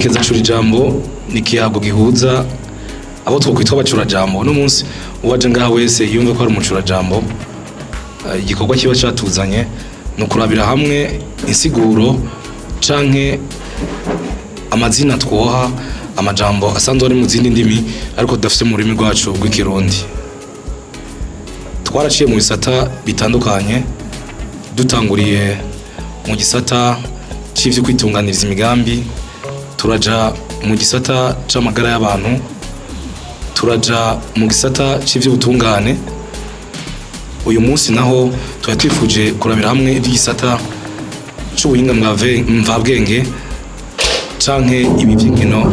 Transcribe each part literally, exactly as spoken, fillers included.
sekeza cura ijambo ni kiyago gihuza abo twokwitwa bacura jambo no munsi uwaje ngaha wese yumve ko ari umucura jambo igikorwa kiba cyatuzanye no kurabira hamwe insiguro canke amazina twoha amajambo asanzwe ari mu zindi ndimi ariko dafite mu rurimi rwacu rw'ikirundi. Twaraciye mu bisata bitandukanye dutanguriye mu gisata c'ivyo kwitunganiriza imigambi, turaja mu gisata c'amagara y'abantu, turaja mu gisata c'ivyo butungane. Uyu munsi naho twatwifuje kurabira hamwe iby'isata c'ubuhinga mvabwenge canke ibi by'inkino,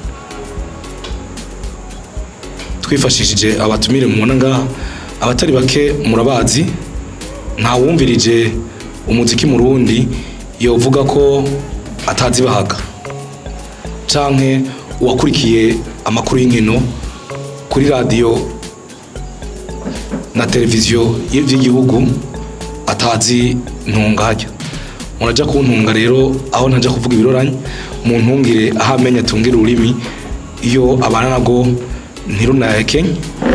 twifashishije abatumire mu ngaha. Abatari bake murabazi, nta wumvirije umuziki mu Rundi yovuga ko atazi bahaga canke uwakurikiye amakuru y'inkino kuri radio na televiziyo y'igihugu atazi ntungajya. Muraja kuntunga rero aho ntaja kuvuga ibiroranye, mu ntungire aho amenya tungira ururimi iyo abana nago ntirunayekenye.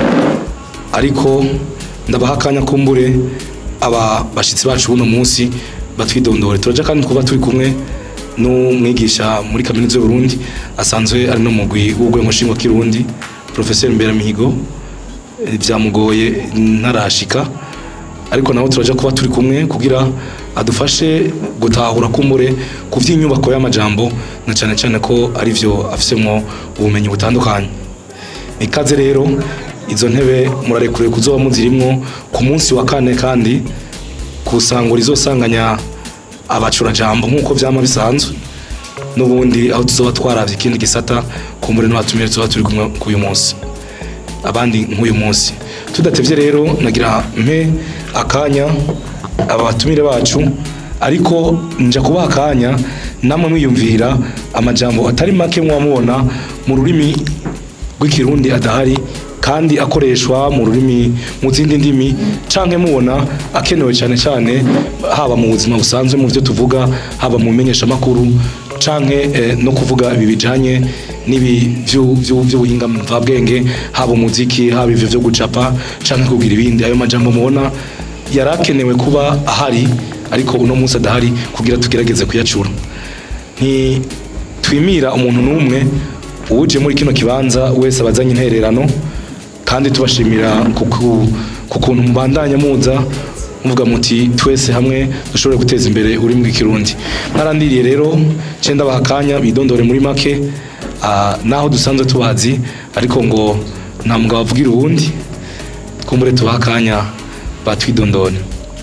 Ariko ndabaha akanya kumbure aba bashitsi bacu buno munsi batwidondore. Turaja kandi kuba turi kumwe n'umwigisha muri kaminuza y'u Burundi asanzwe ari no mugwi w'ugwengo shingwa kirundi, Professeur Mbera Mihigo. Byamugoye ntarashika, ariko naho turaja kuba turi kumwe kugira adufashe gutahura kumbure ku vy'inyubako y'amajambo na cyane cyane ko ari vyo afisemo ubumenyi butandukanye. Ikaze rero, izo ntebe murarekure kuzoba muzirimwo ku munsi wa kane kandi kusangura izosanganya abacura jambo nkuko vyama bisanzwe, n'ubundi aho tuzoba twaravye ikindi gisata kumbure n'abatumire tuzoba turi kumwe ku uyu munsi abandi nk'uyu munsi. Tudatevye rero nagira mpe akanya abatumire bacu, ariko nja kuba akanya namwe mwiyumvira amajambo atari make mwamubona mu rurimi rw'ikirundi adahari kandi akoreshwa mu rurimi mu zindi ndimi, canke mubona akenewe cyane cyane haba mu buzima busanzwe mu byo tuvuga, haba mu menyesha makuru canke eh, no kuvuga ibi bijanye nibi by'ubuhinga mvabwenge, haba umuziki, haba ivyo byo gucapa canke kugira ibindi. Ayo majambo mubona yarakenewe kuba ahari ariko uno munsi adahari kugira tugerageze kuyacura. Nti twimira umuntu numwe uje muri kino kibanza wese abazanye intererano, kandi tubashimira kukuntu mubandanya muza muvuga muti twese hamwe dushobore guteza imbere uri mu Kirundi. Narandiriye rero cenda bahakanya bidondore muri make uh, naho dusanzwe tubazi, ariko ngo nta mugabo avugira uwundi, kumbure tubahakanya batwidondone.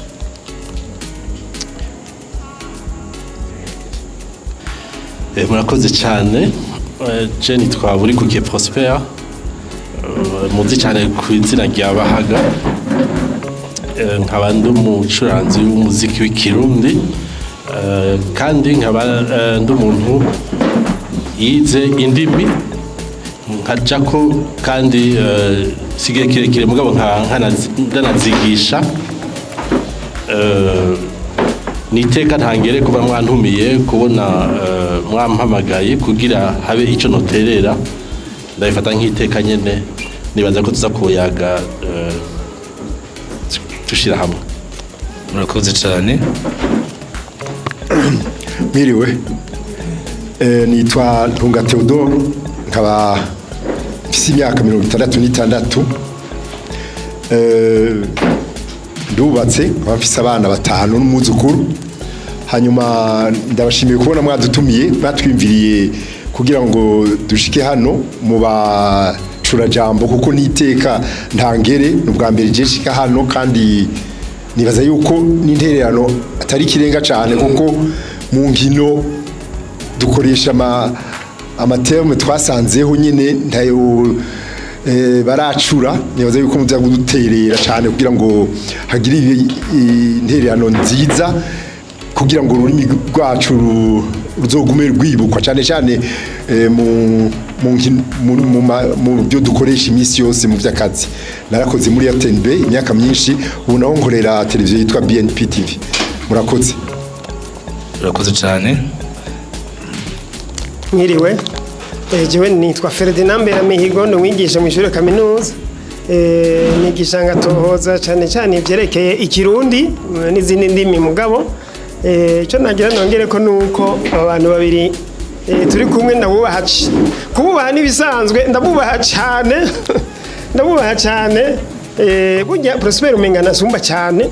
Eh, murakoze cyane. Jenny twaburi kukiye Prosper, muzi cyane ku izina rya Bahaga, nkaba ndi umucuranzi w'umuziki w'ikirundi, kandi nkaba ndi umuntu yize indimi nkaja ko kandi sigiye kirekire mugabo nkanazigisha. Niteka ntangere kuba mwantumiye kubona mwampamagaye kugira habe ico noterera, ndabifata nk'iteka nyene, nibaza ko tuza kuyaga tushira hamwe. Murakoze cyane. Miriwe, nitwa Ntunga Theodore, nkaba mfise imyaka mirongo itandatu n'itandatu, ndubatse, nkaba mfise abana batanu n'umwuzukuru. Hanyuma ndabashimiye kubona mwadutumiye batwimviriye kugira ngo dushike hano mu bacura jambo, kuko niteka ntangere n'ubwa mbere je shika hano, kandi nibaza yuko n'intererano atari kirenga cyane, kuko mu nkino dukoresha ama amaterme twasanzeho nyene ntayo eh, baracura. Nibaza yuko muza kuduterera cyane kugira ngo hagire intererano nziza, kugira ngo ururimi rwacu ruzogume rwibukwa cyane cyane mu mu byo dukoresha iminsi yose mu by'akazi. Narakoze muri R T N B imyaka myinshi, ubu naho nkorera televiziyo yitwa B N P T V. Murakoze. Murakoze cyane. mwiriwe jewe nitwa Ferdinand Beramihigo ndumwigisha mu ishuri kaminuza nigisha ngatohoza cyane cyane ivyerekeye ikirundi n'izindi ndimi mugabo icyo nagira nongere ko nuko abantu babiri turi kumwe ndabubaha kububaha nibisanzwe ndabubaha cyane ndabubaha cyane burya Prosper umenga nasumba cyane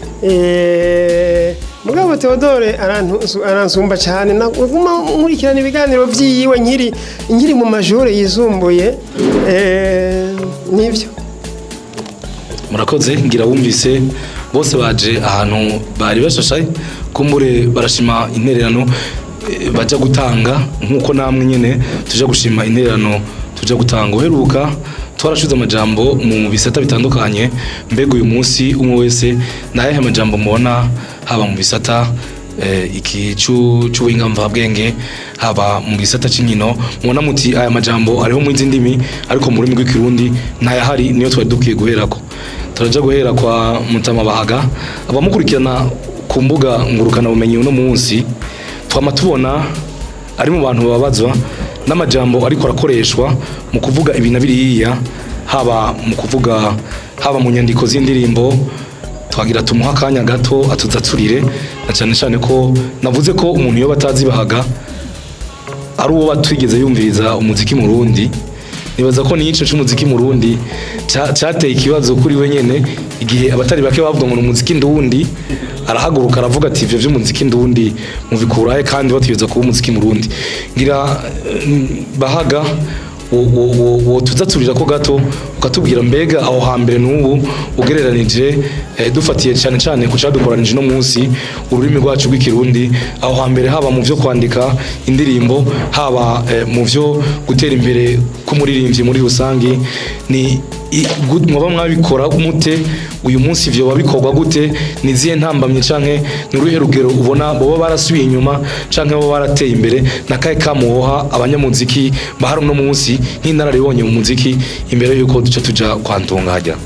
mugabo Theodore aransumba cyane naguma nkurikirana ibiganiro vyiwe nkiri nkiri mu majure yisumbuye nivyo murakoze ngira wumvise bose baje ahantu bari bashashaye kumbure barashima intererano baja gutanga nkuko namwe nyene tuja gushima intererano tuja gutanga uheruka twarashuza amajambo mu bisata bitandukanye mbega uyu munsi umwe wese naye amajambo mubona haba mu bisata iki cy'ubuhinga mvabwenge haba mu gisata cy'inkino mubona muti aya majambo ariho mu ndimi ariko mu rurimi rw'ikirundi ntayahari niyo twari dukwiye guherako turaja guhera kwa Mutama Bahaga abamukurikirana ku mbuga ngurukana bumenyi uno munsi twama tubona ari mu bantu babazwa n'amajambo ariko arakoreshwa mu kuvuga ibintu biriya haba mu kuvuga haba mu nyandiko z'indirimbo twagira tumuha kanya gato atuzaturire na cyane cyane ko navuze ko umuntu yo batazi Bahaga ari uwo batwigeze yumviriza umuziki mu Burundi nibaza ko nico cy'umuziki mu Burundi cyateye ikibazo kuri we nyene igihe abatari bake bavuga ngo umuziki ndundi arahaguruka aravuga ati ivyo vy'umuziki ndundi muvikurahe kandi batiyeza kuba umuziki mu Burundi ngira Bahaga wo tuzaturira ko gato ukatubwira mbega aho hambere n'ubu ugereranije dufatiye cyane cyane ku cadukoranije no munsi ururimi rwacu rw'ikirundi aho hambere haba mu byo kwandika indirimbo haba mu byo gutera imbere k'umuririmbyi muri rusangi ni mwaba mwabikora umute uyu munsi ivyo babikorwa gute niziye ntambamye canke nuruhe rugero ubona boba barasubiye inyuma canke boba barateye imbere nakaye kamuhoha abanyamuziki bahari no munsi nk'inararibonye mu muziki imbere yuko duca tuja kwantunganya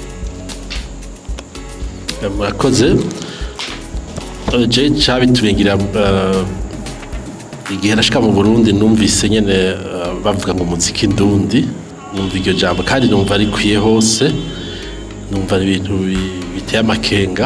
murakoze je cabituringira igihe nashika mu Burundi numvise nyene bavuga ngo muziki ndundi numva iryo jambo kandi numva rikwiye hose numva ibintu biteye amakenga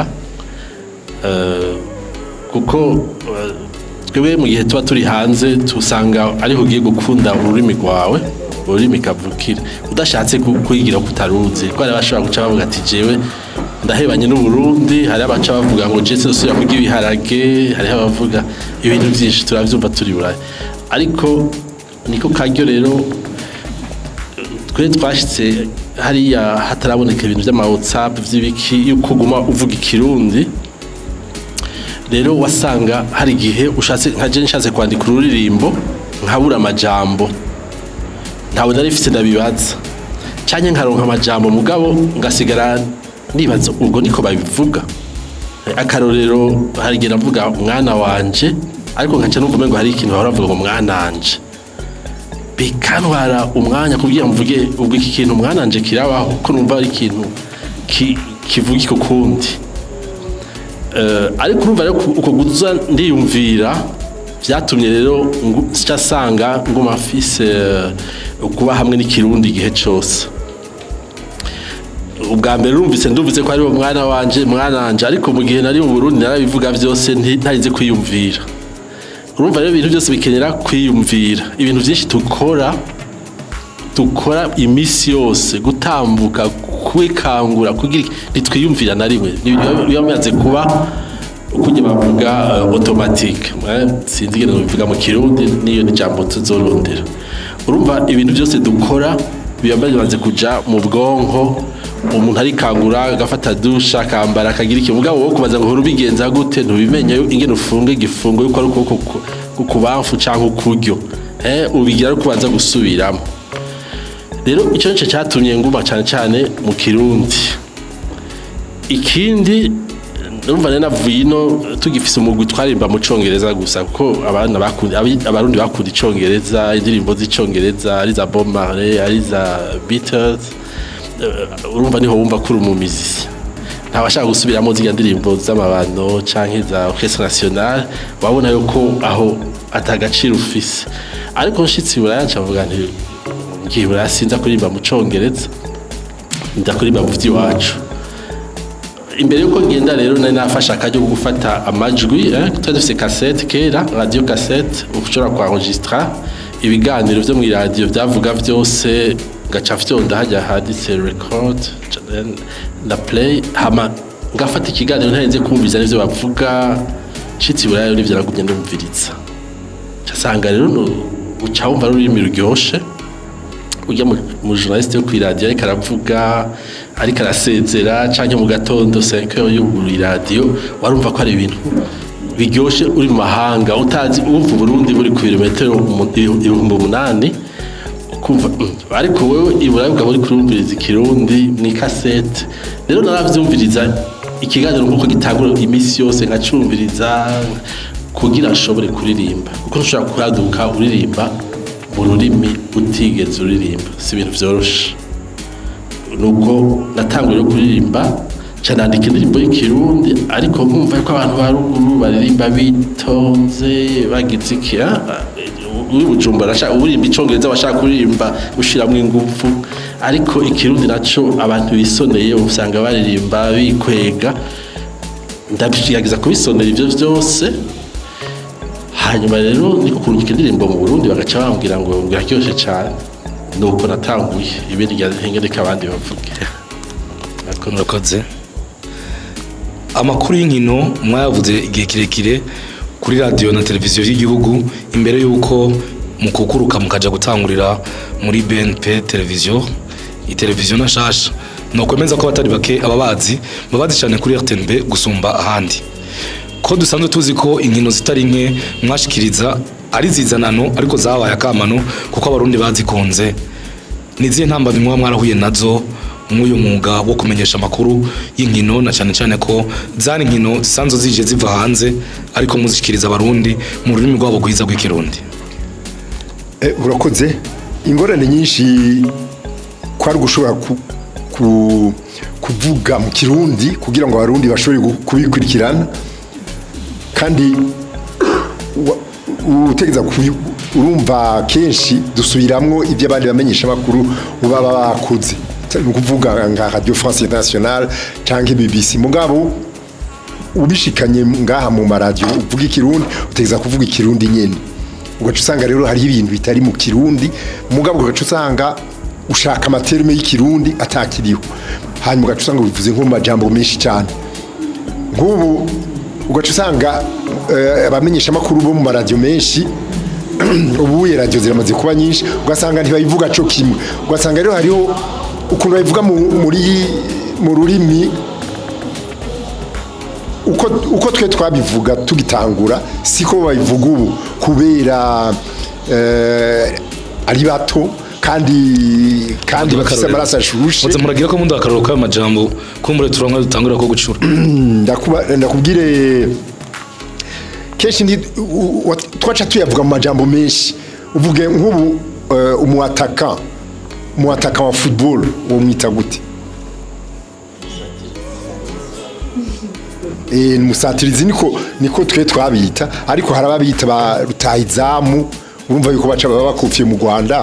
kuko twebwe mu gihe tuba turi hanze tusanga ariho ugiye gukunda ururimi rwawe ururimi kavukire udashatse kuyigira kutaruzi ko ari bashobora guca bavuga ati jewe ndahebanye n'u Burundi hari abaca bavuga ngo je sosira kugira ibiharage hari abavuga ibintu byinshi turavyumva turi burayi ariko niko karyo rero twe twashitse hariya hataraboneka ibintu by'ama WhatsApp vy'ibiki yuko guma uvuga ikirundi rero wasanga hari gihe ushatse nkaje nshatse kwandika ururirimbo nkabura amajambo ntawe narifite ndabibaza cyanye nkaronka amajambo mugabo ngasigara nibaza ubwo niko babivuga akarorero hari gihe navuga umwana wanje ariko nkaca numva ngo hari ikintu baravuga ngo mwananje bikantwara umwanya kugira mvuge ubwo iki kintu mwananje kirabaho ko numva ari ikintu kivugiko kundi ariko urumva uko guza ndiyumvira byatumye rero cyasanga ngo mafise kuba hamwe n'ikirundi igihe cyose ubwa mbere urumvise ndumvise ko ari wo mwana wanje mwananje ariko mu gihe nari mu Burundi narabivuga byose ntarize kwiyumvira urumva rero ibintu byose bikenera kwiyumvira ibintu byinshi tukora tukora imisi yose gutambuka kwikangura kugira nitwiyumvira na rimwe biyamaze kuba kujye bavuga automatique sinzi ngene bivuga mu kirundi niyo ni jambo tuzorondera urumva ibintu byose dukora biyamaze kuja mu bwonko umuntu ari kangura agafata dusha akambara akagira iki mugabo wo kubaza ngo rubigenza gute ntubimenye ingene ufunge gifungo yuko ari uko kukubamfu canke ukuryo eh ubigira ari kubanza gusubiramo rero icyo cyo cyatumye nguma cyane cyane mu kirundi ikindi urumva nena vino tugifise umugwi twarimba mu congereza gusa kuko abana bakunda abarundi bakunda icongereza indirimbo z'icongereza ari za Bob Marley ari za Beatles urumva niho wumva kuri umumizi ntabashaka gusubiramo z'iya ndirimbo z'amabano canke za Orchestre Nationale wabona yuko aho atagaciro ufise ariko nshitsi buraya ncavuga nti ngiye buraya sinza kuririmba mu congereza ndakuririmba mu vy'iwacu imbere yuko ngenda rero nari nafashe akaryo ko gufata amajwi eh twari dufise cassette kera radio cassette ushobora kwa enregistrer ibiganiro vyo mu radio byavuga vyose gaca vyonda hajya haditse record na play hama ngafata ikiganiro ntarenze kumviza n'ivyo bavuga citsi burayo n'ivyo nagumye ndumviriza cyasanga rero no ucawumva rurimi ruryoshe ujya mu journaliste yo ku radio ariko aravuga ariko arasezera canke mu gatondo cinq heures y'uburu radio warumva ko ari ibintu biryoshe uri mu mahanga utazi umva Burundi buri ku kilometero ibihumbi umunani kumva ariko wewe iburayi bwa buri kurumviriza ikirundi ni cassette rero naravyumviriza ikiganiro nkuko gitangura imisi yose nkacumviriza kugira ashobore kuririmba kuko nshobora kuraduka uririmba mu rurimi utigeze uririmba si ibintu vyoroshe nuko natanguye kuririmba canandika indirimbo y'ikirundi ariko nkumva ko abantu baruguru baririmba bitonze bagize ikira uri Bujumbura ashaka uririmba icongereza bashaka kuririmba ushiramwe ingufu ariko ikirundi naco abantu bisoneye usanga baririmba bikwega ndabishiyagiza kubisonera ivyo vyose hanyuma rero niko kurungika indirimbo mu Burundi bagaca bambwira ngo ngiraryoshe cyane nuko natanguye ibindi ryahengereka abandi bavuge murakoze amakuru y'inkino mwayavuze igihe kirekire kuri radio na televiziyo y'igihugu imbere yuko mukukuruka mukaja gutangurira muri B N P televiziyo iteleviziyo nashasha nokwemeza ko batari bake ababazi babazi cyane kuri R T N B gusumba ahandi ko dusanzwe tuzi ko inkino zitari nke mwashikiriza ari zizanano ariko zabaye akamano kuko abarundi bazikunze niziye ntamba bimwe mwarahuye nazo mwuyu mwuga wo kumenyesha amakuru y'inkino na cyane cyane ko zani nkino zisanzwe zije ziva hanze ariko muzishikiriza abarundi mu rurimi rwabo gwiza rw'ikirundi eh urakoze ingorane nyinshi kwari gushobora ku, ku, kuvuga mu kirundi kugira ngo abarundi bashobore kubikurikirana kandi utegeza urumva kenshi dusubiramwo ivyo abandi bamenyesha makuru ubaba bakuze no kuvuga nga Radio France Internationale canke B B C mugabo ubishikanye ngaha mu maradio uvuga ikirundi utegeza kuvuga ikirundi nyene ugaca usanga rero hari ibintu bitari mu kirundi mugabo ugaca usanga ushaka amaterme y'ikirundi atakiriho hanyuma ugaca usanga bivuze nko mu majambo menshi cyane ngubu ugaca usanga abamenyesha makuru bo mu maradio menshi ubuye radio ziramaze kuba nyinshi ugasanga ntibayivuga cyo kimwe ugasanga rero hariho ukuntu bayivuga muri mu rurimi uko uko twe twabivuga tugitangura siko bayivuga ubu kubera ari bato kandi kandi bafise amaraso ashushe muze muragira ko mundo akaroro ka majambo kumbure turamwe dutangura ko gucura ndakuba ndakubwire keshi ndi twacha tuyavuga mu majambo menshi uvuge nk'ubu umuataka umuataka wa football wo mwita gute eh musatirizi niko niko twe twabita ariko harababita ba rutahizamu urumva yuko baca baba bakufye mu Rwanda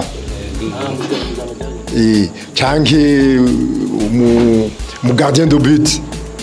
eh canke mu mu gardien de but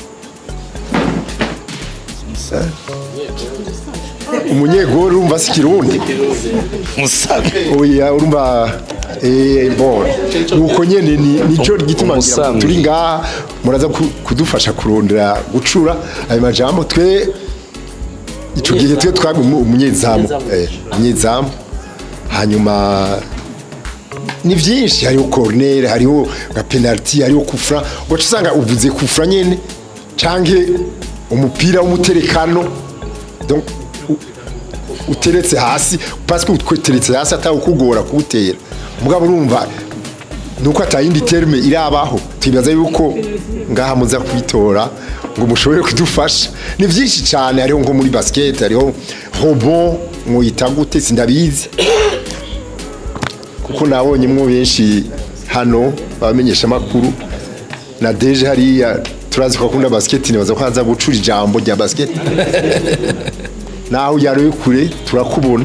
umunyegoro urumva sikirundi musabe oya urumva eh bon nuko nyene ni nico gituma turi ngaha muraza kudufasha kurondera gucura ayo majambo twe ico gihe twe twabwe umunyezamu eh umunyezamu hanyuma ni vyinshi hariho corner hariho ga penalty hariho kufra ugaca usanga uvuze kufra nyene canke umupira w'umuterekano donc uteretse hasi parce que uteretse hasi atawukugora kuwutera mugabo urumva nuko atayindi terme irabaho tibaza yuko ngaha muza kwitora ngo mushobore kudufasha ni vyinshi cyane hariho ngo muri basket hariho robot mwita gute sindabizi kuko nabonye mwo benshi hano bamenyesha makuru na deje hariya turazi ko akunda basket nibaza ko haza gucura ijambo rya basket naho yaroye kure turakubona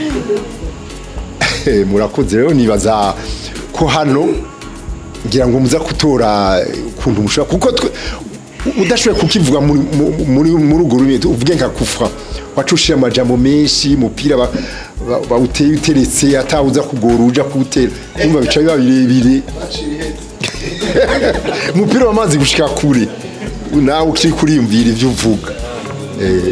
murakoze rero nibaza ko hano ngira ngo muza kutora kuntu mushaka kuko udashoboye kukivuga muri muri muri urwo rurimi uvuge nka kufra wacushije amajambo menshi mupira bawuteye uteretse atawuza kugora uja kuwutera umva bica biba birebire mupira wamazi gushika kure nawe ukiri kuriyumvira ivyo uvuga eh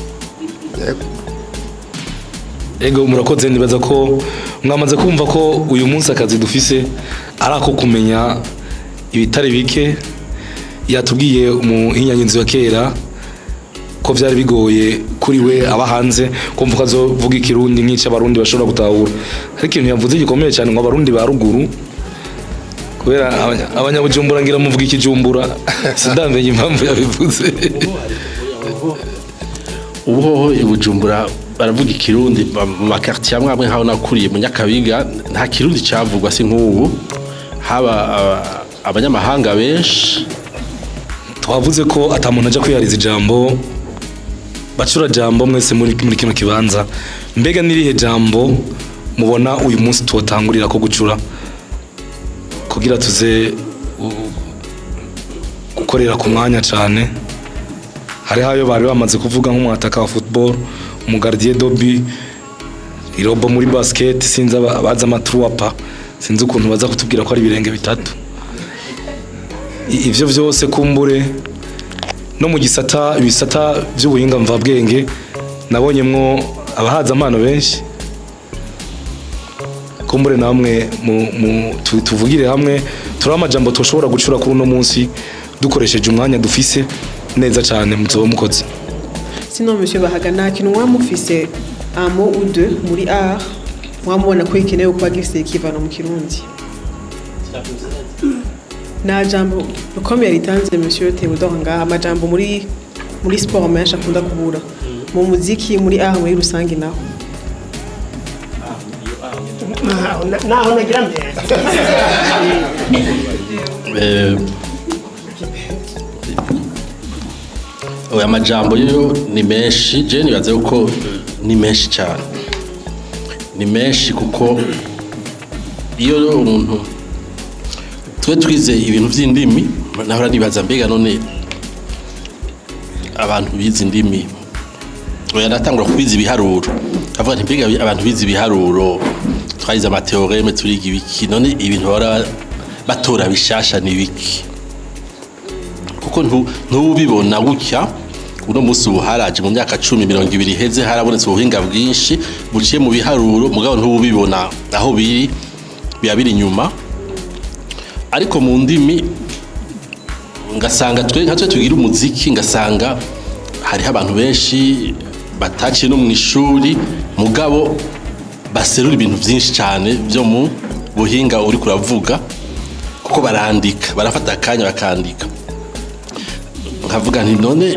ego murakoze nibaza ko mwamaze kumva ko uyu munsi akazi dufise ari ako kumenya ibitari bike yatubwiye mu hinyanyizi wa kera ko vyari bigoye kuri we aba hanze kumva ko azovuga ikirundi nk'ico abarundi bashobora gutahura ariko ikintu yavuze gikomeye cyane ngo abarundi ba ruguru kubera abanyabujumbura ngira muvuga ikijumbura sindamenye impamvu yabivuze ubuhoho ibujumbura baravuga ikirundi mu makartier amwe amwe haho nakuriye mu Nyakabiga nta kirundi cyavugwa si nk'ubu haba abanyamahanga benshi twavuze ko atamuntu aja kwihariza ijambo bacura jambo mwese muri muri kino kibanza mbega nirihe jambo mubona uyu munsi tuwatangurira ko gucura kugira tuze gukorera ku mwanya cyane hari hayo bari bamaze kuvuga nk'umwataka wa football umugardien dobi irobo muri basket sinza abaza matruapa sinzi ukuntu baza kutubwira ko ari birenge bitatu ivyo vyose kumbure no mu gisata ibisata by'ubuhinga mvabwenge nabonyemwo abahaza amano benshi kumbure namwe mu tuvugire hamwe turi amajambo toshobora gucura kuri uno munsi dukoresheje umwanya dufise neza cyane muzoba mukoze. Sinon monsieur Bahagana kintu mwamufise un mot ou deux muri art mwamubona ko ikenewe kuba gifise ikivano mu kirundi na jambo rukomeye ritanze monsieur Theodore ngaha amajambo muri muri sport menshi akunda kubura mu muziki muri art muri rusangi naho naho nagira mbere eh oya majambo yo ni menshi je nibaze uko ni menshi cyane ni menshi kuko iyo umuntu twe twize ibintu by'indimi naho nibaza mbega none abantu bize indimi oya natangura kwiza ibiharuro avuga nti mbega abantu bize ibiharuro twayize amateoreme turiga ibiki none ibintu bara batora bishasha ni biki kuko ntubibona gutya uno musi ubuharaje mu myaka cumi mirongo ibiri heze harabonetse ubuhinga bwinshi buciye mu biharuro mugabo ntubibona aho biri biyabiri nyuma ariko mu ndimi ngasanga twe nka twe tugira umuziki ngasanga hari abantu benshi bataciye no mu ishuri mugabo baserura ibintu byinshi cyane byo mu buhinga uri kuravuga kuko barandika barafata akanya bakandika nkavuga nti none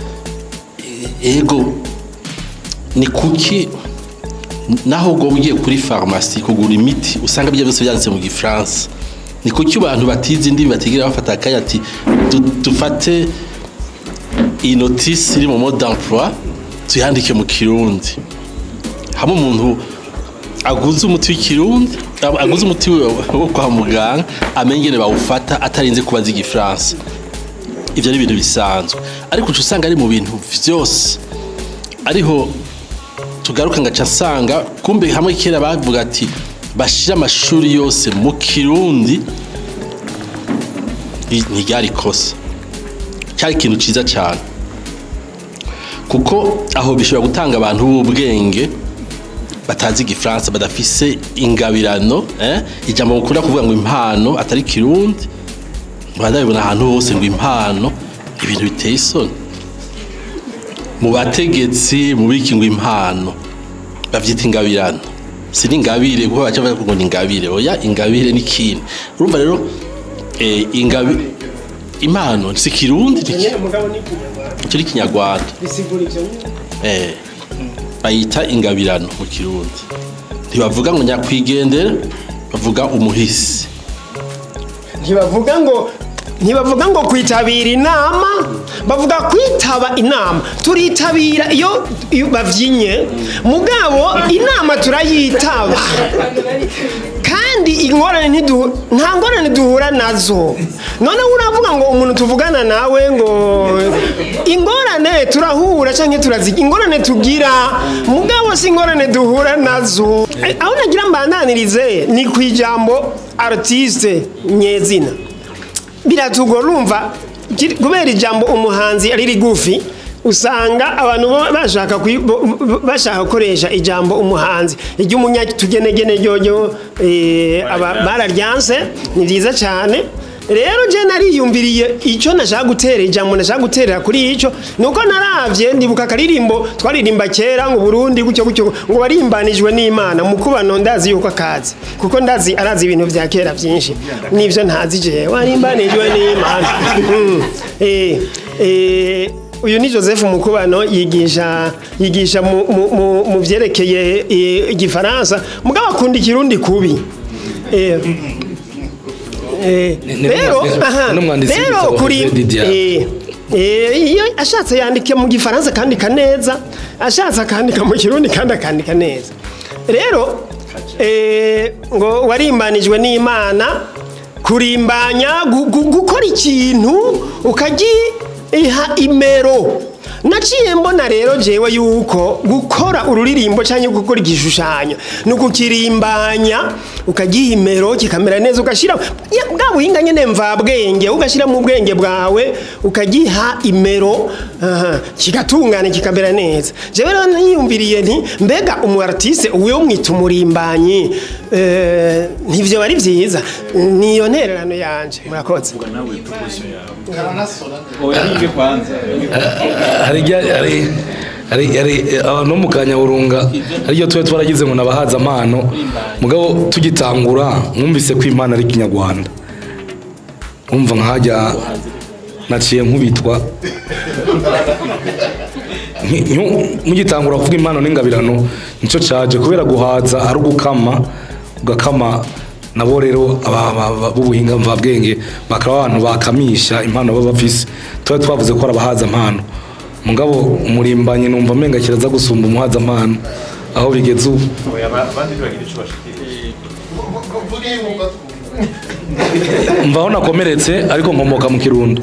ego ni kuki naho go ugiye kuri pharmacie kugura imiti usanga bije byose byanditse mu gifaransa ni kuki abantu batize indimi batigira bafata akanya ati dufate iyi notice iri mu mode d'emploi tuyandike mu kirundi hamwe umuntu aguze umuti w'ikirundi aguze umuti wo kwa muganga amenyene bawufata atarinze kubaza igifaransa ivyo ari ibintu bisanzwe ariko ucu usanga ari mu bintu vyose ariho tugaruka ngaca nsanga kumbe hamwe kera bavuga ati bashira amashuri yose mu kirundi ni ryari kosa cyari ikintu ciza cyane kuko aho bishobora gutanga abantu b'ubwenge batazi igifaransa badafise ingabirano eh ijambo mukunda kuvuga ngo impano atari kirundi badabibona ahantu hose ngo impano ibintu biteye isoni mu bategetsi mu biki ngo impano bavyita ingabirano siri ingabire kuko baca bavuga ngo ingabire oya ingabire ni kindi urumva rero eh ingabi impano si kirundi cyo kinyarwanda bisigura ivyo eh bayita ingabirano mu kirundi ntibavuga ngo nyakwigendera bavuga umuhisi ntibavuga ngo ntibavuga ngo kwitabira inama bavuga kwitaba inama turitabira iyo iyo bavyinye mugabo inama turayitaba kandi ingorane ntidu nta ngorane duhura nazo none uravuga ngo umuntu tuvugana nawe ngo ingorane turahura canke turazi ingorane tugira mugabo si ingorane duhura nazo aho nagira mbandanirize ni kwijambo artiste nyezina biratugora urumva kubera ijambo umuhanzi ari rigufi usanga abantu bashaka bashaka gukoresha ijambo umuhanzi iryo umunyatugenegene ryo bararyanse ni byiza cyane rero je nariyumviriye icyo nashaka gutera ijambo nashaka guterera kuri ico nuko naravye ndibuka karirimbo twaririmba kera ngo Burundi gucyo gucyo ngo barimbanijwe n'Imana mukubano ndazi yuko akazi kuko ndazi arazi ibintu vya kera byinshi nivyo ntazi je warimbanijwe n'Imana eh eh uyu ni Joseph Mukubano yigisha yigisha mu vyerekeye igifaransa mugabo akunda ikirundi kubi eh rero rero kuri iyo ashatse yandike mu gifaransa kandi kaneza ashatse akandika mu kirundi kandi akandika neza rero ngo warimbanijwe n'Imana kurimbanya gukora ikintu ukagiha imero naciye mbona rero jewe yuko gukora ururirimbo cyangwa gukora igishushanyo nuko kirimbanya ukagihimero kikamera neza ugashira bwa buhinga nyene mva bwenge ugashira mu bwenge bwawe ukagiha imero kigatungana kikamera neza jewe rero niyumviriye nti mbega umu artiste uwo mwita umurimbanyi eh ntivyo bari vyiza niyo ntererano yanje murakoze hari hari hari abantu mu Kanyaburunga ariyo twe twaragize ngo nabahaza amano mugabo tugitangura mwumvise ko Imana ari Kinyarwanda umva nkajya naciye nkubitwa mugitangura kuvuga impano n'ingabirano nico caje kubera guhaza ari gukama ugakama nabo rero bubuhinga mva bwenge bakaba abantu bakamisha impano baba bafise twa twavuze ko arabahaza impano mugabo umurimbanye numva menga kiraza gusumba umuhaza mpano aho bigeze ubu mbaho nakomeretse ariko nkomoka mu Kirundo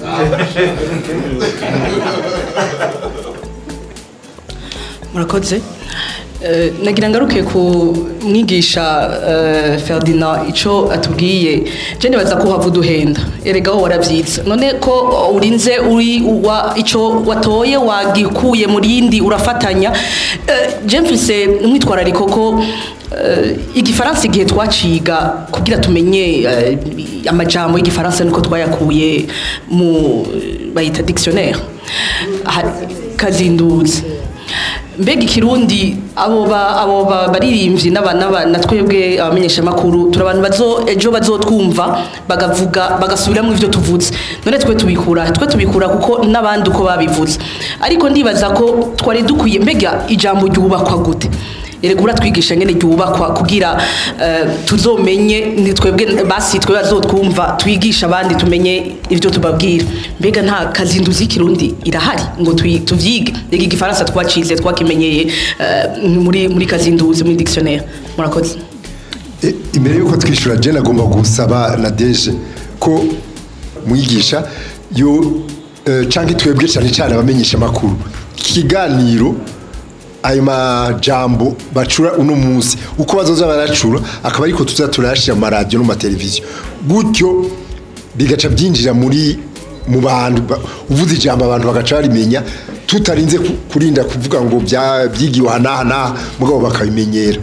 murakoze nagira ngaruke ku mwigisha Ferdinand ico atubwiye je nibaza ko havu duhenda erega ho waravyitsa none ko urinze uri wa ico watoye wagikuye muri yindi urafatanya je mfise umwitwarariko ko igifaransa igihe twaciga kugira tumenye amajambo y'igifaransa niko twayakuye mu bayita dictionnaire kazinduzi mbega ikirundi abo ba abo baririmbyi n'abana natwebwe abamenyesha makuru turabantu bazo ejo bazotwumva bagavuga bagasubiramo ivyo tuvuze none twe tubikura twe tubikura kuko nabandi uko babivuze ariko ndibaza ko twari dukwiye mbega ijambo ryubakwa gute eregura twigisha ngene ryubakwa kugira uh, tuzomenye ni twebwe basi twe bazotwumva twigisha abandi tumenye ivyo tubabwira mbega nta kazinduzi kirundi irahari ngo tuvyige igi gifaransa twacize twakimenyeye uh, muri muri kazinduzi muri dictionnaire murakoze e, imbere yuko twishura je nagomba gusaba na deje ko mwigisha yo uh, canke twebwe cyane cyane abamenyesha makuru kiganiro ayo majambo bacura uno munsi uko bazoza baracura akaba ariko tuza turashira mu radio no mu televiziyo gutyo bigaca byinjira muri mu bantu uvuze ijambo abantu bagaca barimenya tutarinze kurinda kuvuga ngo byigiwe hana mugabo bakabimenyera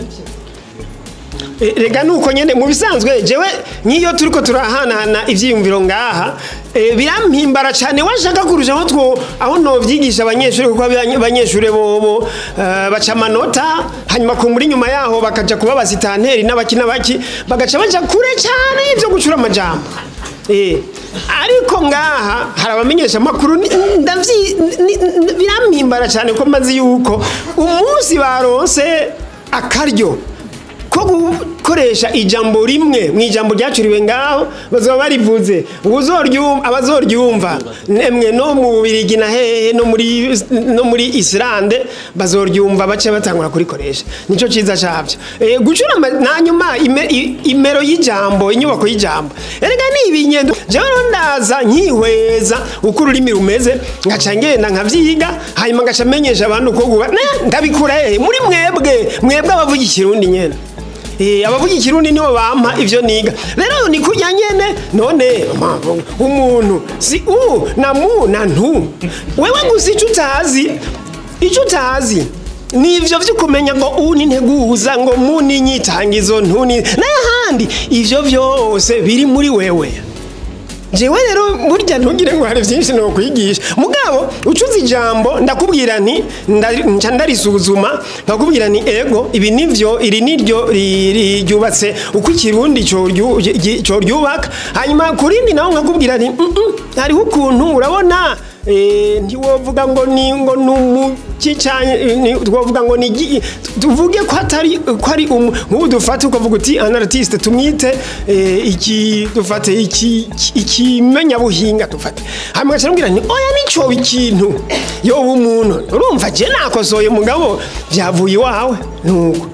rega nuko nyene mu bisanzwe jewe nkiyo turiko turahanana ivyiyumviro ngaha birampimbara cyane washaka kurusha aho two aho no vyigisha abanyeshuri kuko abanyeshuri bobo baca amanota hanyuma ku muri nyuma yaho bakaja kuba basitanteri n'abakina baki bagaca baja kure cyane ivyo gucura amajambo eh ariko ngaha harabamenyesha makuru ndavyi birampimbara cyane ko mazi yuko umunsi baronse akaryo ko koresha ijambo rimwe mu ijambo ryacuriwe ngaho bazoba barivuze uzoryumva abazoryumva nemwe no mu Birigi na hehe no muri no muri Islande bazoryumva bace batangura kurikoresha nico ciza cyavyo e, gucura nanyuma ime, imero y'ijambo inyubako y'ijambo erega ni ibinyendo jewe ndaza nkihweza uko ururimi rumeze ngaca ngenda nkavyiga hanyuma ngaca menyesha abantu ko guba ndabikura hehe muri mwebwe mwebwe abavuga ikirundi nyene eh abavuga ikirundi nibo bampa ivyo niga rero ni kujya nyene none umuntu si u na mu na ntu wewe gusa ico utazi ico utazi nivyo vyukumenya ngo u ni nteguza ngo mu ni nyitangizo ntu ni n'ahandi ivyo vyose biri muri wewe jewe rero burya ntugire ngo hari byinshi no kwigisha mugabo ucuze ijambo ndakubwira nti nca ndarisuzuma ndakubwira nti ego ibi nivyo iri niryo ryubatse uko ikirundi cyo cyo ryubaka hanyuma kurindi naho nkakubwira nti hari ukuntu urabona eh ntiwovuga ngo ni ngo numuki cyane twovuga ngo ni tuvuge ko atari ko ari nk'ubu dufate ukavuga uti an artiste tumwite iki dufate iki ikimenya buhinga dufate hamwe cyambwira ni oya nico ikintu yo umuntu urumva je nakosoye mugabo byavuye iwawe nuko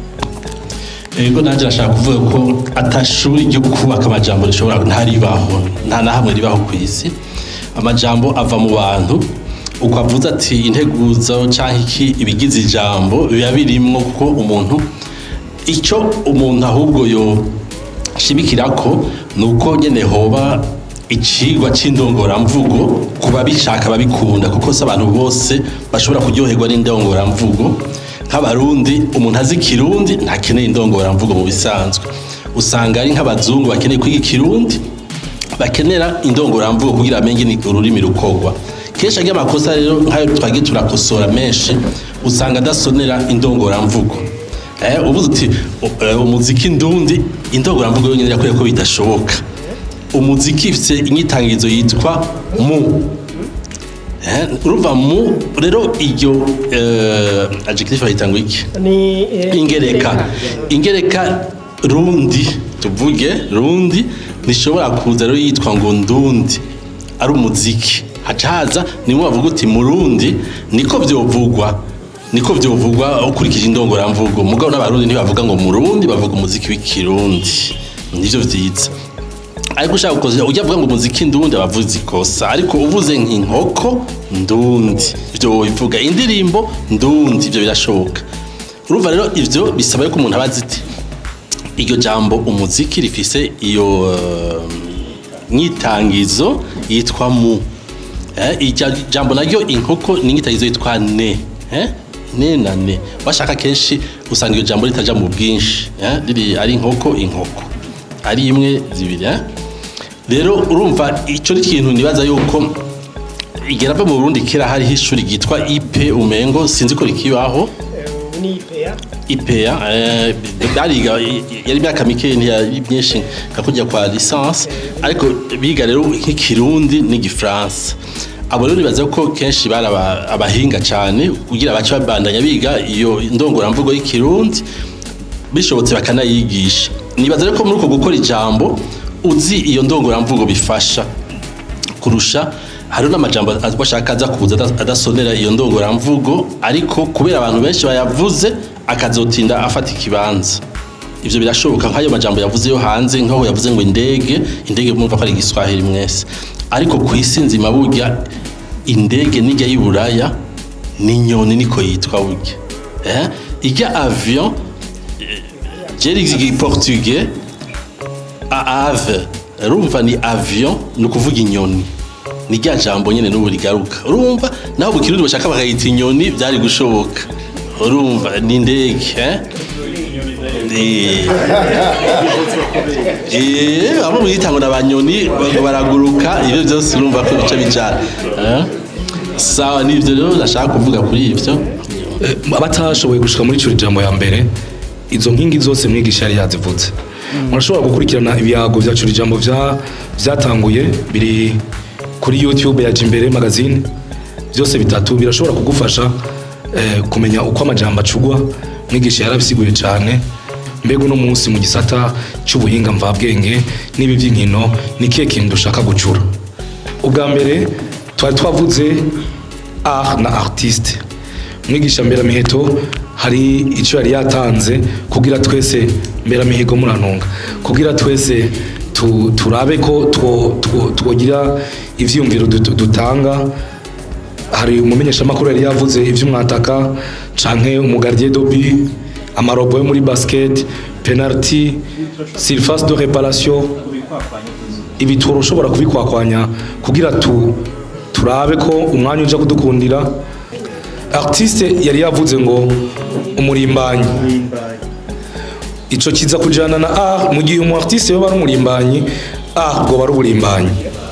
ego nanje nashaka kuvuga ko atashuri ryo kubaka amajambo rishobora ntaribaho nta na hamwe ribaho kwisi amajambo ava mu bantu uko avuze ati integuzo canke iki ibigize ijambo biba birimwo kuko umuntu icyo umuntu ahubwo yo shimikirako nuko nyene hoba icigwa c'indongoramvugo kuba bishaka babikunda kuko se abantu bose bashobora kuryoherwa n'indongoramvugo nk'abarundi umuntu azi kirundi ntakeneye indongoramvugo mu bisanzwe usanga ari nk'abazungu bakeneye kwiga kirundi bakenera indongoramvugo kugira amenye ni ururimi rukogwa kesha ry'amakosa rero nkayo twagiye turakosora menshi usanga dasonera indongoramvugo eh uvuze uti umuziki ndundi indongoramvugo yonyine yakwiye ko bidashoboka umuziki ifite inyitangizo yitwa mu eh urumva mu rero iyo eh adjective bayitangwa iki ni ingereka ingereka rundi tuvuge rundi nishobora kuza rero yitwa ngo ndundi ari umuziki hacaza nimwe bavuga uti murundi niko vyovugwa niko vyovugwa ukurikije indongoramvugo mugabo n'abarundi ntibavuga ngo murundi bavuga umuziki w'ikirundi nivyo vyiza ariko ushaka gukoza ujya avuga ngo umuziki ndundi abavuze ikosa ariko uvuze nk'inkoko ndundi ivyo bivuga indirimbo ndundi ivyo birashoboka urumva rero ivyo bisaba yuko umuntu abazi ati iryo jambo umuziki rifise iyo uh, nyitangizo yitwa mu eh iryo jambo naryo inkoko ni nyitangizo yitwa ne eh ne na ne bashaka kenshi usanga iyo jambo ritaja mu bwinshi eh riri ari inkoko inkoko ari imwe zibiri eh rero urumva ico ni kintu nibaza yuko igera mu Burundi kera hari hishuri gitwa I P umengo sinzi ko rikibaho ni ipea ipea eh bariga yari myaka mike ntiyari myinshi kakujya kwa licence ariko biga rero nk'ikirundi n'igifaransa abo rero nibaza ko kenshi bari abahinga cyane kugira abace babandanya biga iyo ndongoramvugo y'ikirundi bishobotse bakanayigisha nibaza rero ko muri uko gukora ijambo uzi iyo ndongoramvugo bifasha kurusha hari n'amajambo bashaka aza kuza adasonera iyo ndongoramvugo ariko kubera abantu benshi bayavuze akazotinda afata ikibanza ivyo birashoboka nk'ayo majambo yavuze yo hanze nk'aho yavuze ngo indege indege mwumva ko ari igiswahili mwese ariko kwisi nzima burya indege nijya y'Iburaya n'inyoni niko yitwa burya eh ijya avion jeri portugais a ave rumva ni avion no kuvuga inyoni ni rya jambo nyene n'ubu rigaruka urumva naho bukirundi bashaka bakayita inyoni byari gushoboka urumva ni ndege eh eh abo bitango nabanyoni baraguruka ibyo byose urumva ko bica bijana eh sawa nivyo rero ndashaka kuvuga kuri ivyo abatashoboye gushika muri cyo jambo ya mbere izo nkingi zose mwigisha yari yazivutse murashobora gukurikirana ibiyago byacu ijambo vya byatanguye biri kuri YouTube ya Jimbere magazine byose bitatu birashobora kugufasha eh, kumenya uko amajambo acugwa mwigisha yarabisiguye cyane mbega uno munsi mu gisata cy'ubuhinga mvabwenge n'ibi by'inkino ni kihe kintu dushaka gucura. Ubwa mbere twari twavuze art na artiste. Mwigisha Mberamiheto hari icyo yari yatanze kugira twese Mberamihigo murantunga kugira twese tu, turabe ko twogira ivyumviro dutanga. Hari umumenyesha makuru yari yavuze ivy'umwataka canke umugardien d'obi, amarobo yo muri basket, penalty, surface de réparation, ibitoro ushobora kubikwakwanya kugira tu turabe ko umwanya uja kudukundira. Artiste yari yavuze ngo umurimbanyi, ico kiza kujana na art. Mu gihe umu artiste yo bari umurimbanyi, art go bari uburimbanyi.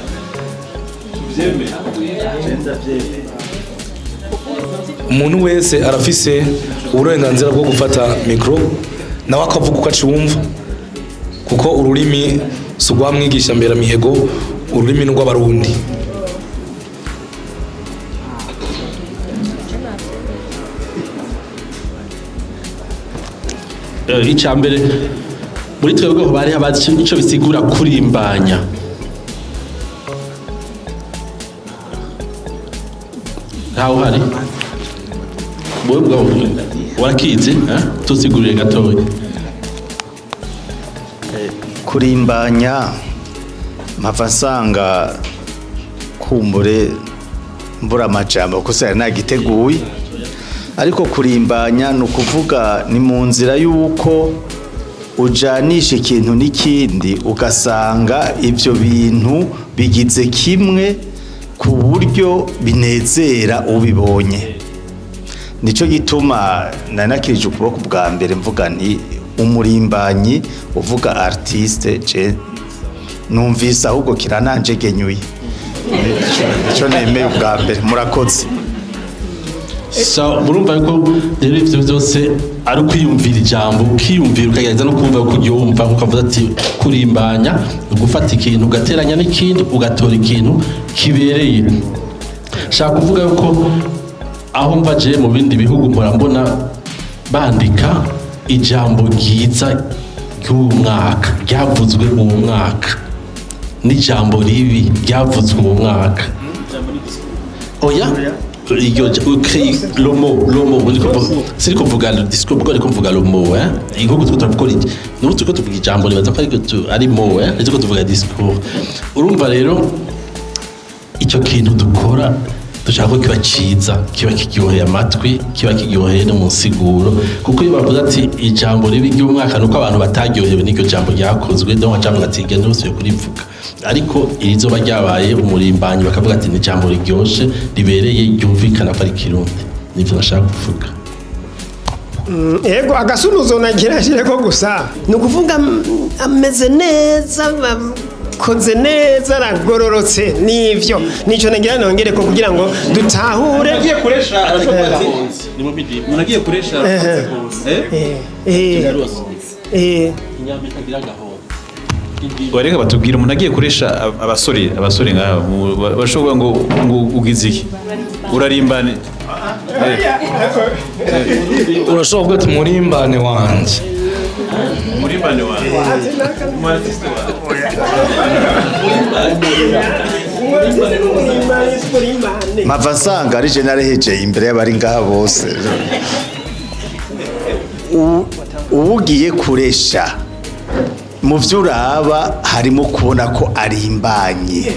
Umuntu wese arafise uburenganzira bwo gufata micro nawe akavuga uko acumva, kuko ururimi sugwa mwigisha Mberamihego, ururimi n'urw'abarundi. Icambere muri twebwe ho bari habazi ico bisigura kurimbanya. Ntaho hari bwo warakize eh tusigurire gatoya. Kurimbanya mpava nsanga kumbure mbura amajambo kuko sari nagiteguye, ariko kurimbanya ni ukuvuga ni mu nzira y'uko ujanisha ikintu n'ikindi ugasanga ibyo bintu bigize kimwe ku buryo binezera ubibonye. Nico gituma nanakirije ukuboko bwa mbere mvuga nti umurimbanyi uvuga artiste je numvise ahubwo kirananjegenyuye. Nico nemeye ubwa mbere. Murakoze. So murumva ko rero ivyo byose ari kwiyumvira ijambo, ukiyumvira ukagereza no kumva ko uryumva, ukavuga ati kurimbanya gufata ikintu ugateranya n'ikindi ugatora ikintu kibereye. Shaka kuvuga ko aho mvaje mu bindi bihugu mpora mbona bandika ijambo ryiza ry'umwaka ryavuzwe mu mwaka n'ijambo ribi ryavuzwe mu mwaka. Oya iyo ukri lomo lomo c'est ko vuga le discours bwo ko vuga lomo hein ingo gutwa tukora iki no tuko tuvuga ijambo ribaza ko ari mo hein ariko tuvuga discours. Urumva rero icyo kintu dukora dushaka ko kiba ciza, kiba kigyoheye amatwi, kiba kigyoheye no mu nsiguro, kuko iyo bavuze ati ijambo ribi ry'umwaka nuko abantu bataryohewe n'iryo jambo ryakozwe donc jambo gatige ndose kurivuga, ariko irizoba ryabaye umurimbanyi bakavuga ati ni jambo riryoshe ribereye ryumvikana ko ari Kirundi. Nivyo nashaka kuvuga. Ego agasunuzo nagirashire ko gusa ni ukuvuga ameze neza koze neza ragororotse nivyo nico nagira nongere ko kugira ngo dutahure nagiye kuresha ni mu bidi munagiye kuresha eh eh eh eh inyama itagira gaho. Wareka batubwira umuntu agiye kuresha abasore abasore ngaho bashobora ngo ngo ugize iki urarimbane urashobora ati murimbane wanje murimbane wanje mu artiste wa mpava nsanga ari je narehejeye imbere y'abari ngaha bose. Ubugiye kuresha mu byo uraba harimo kubona ko arimbanye,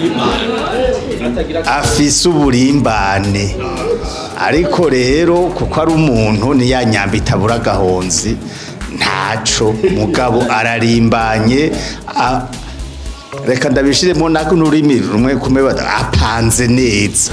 afise uburimbane, ariko rero kuko ari umuntu ni ya nyamba itabura agahonzi ntaco mugabo ararimbanye. Reka ndabishiremo nako n'ururimi rumwe kumwe apanze neza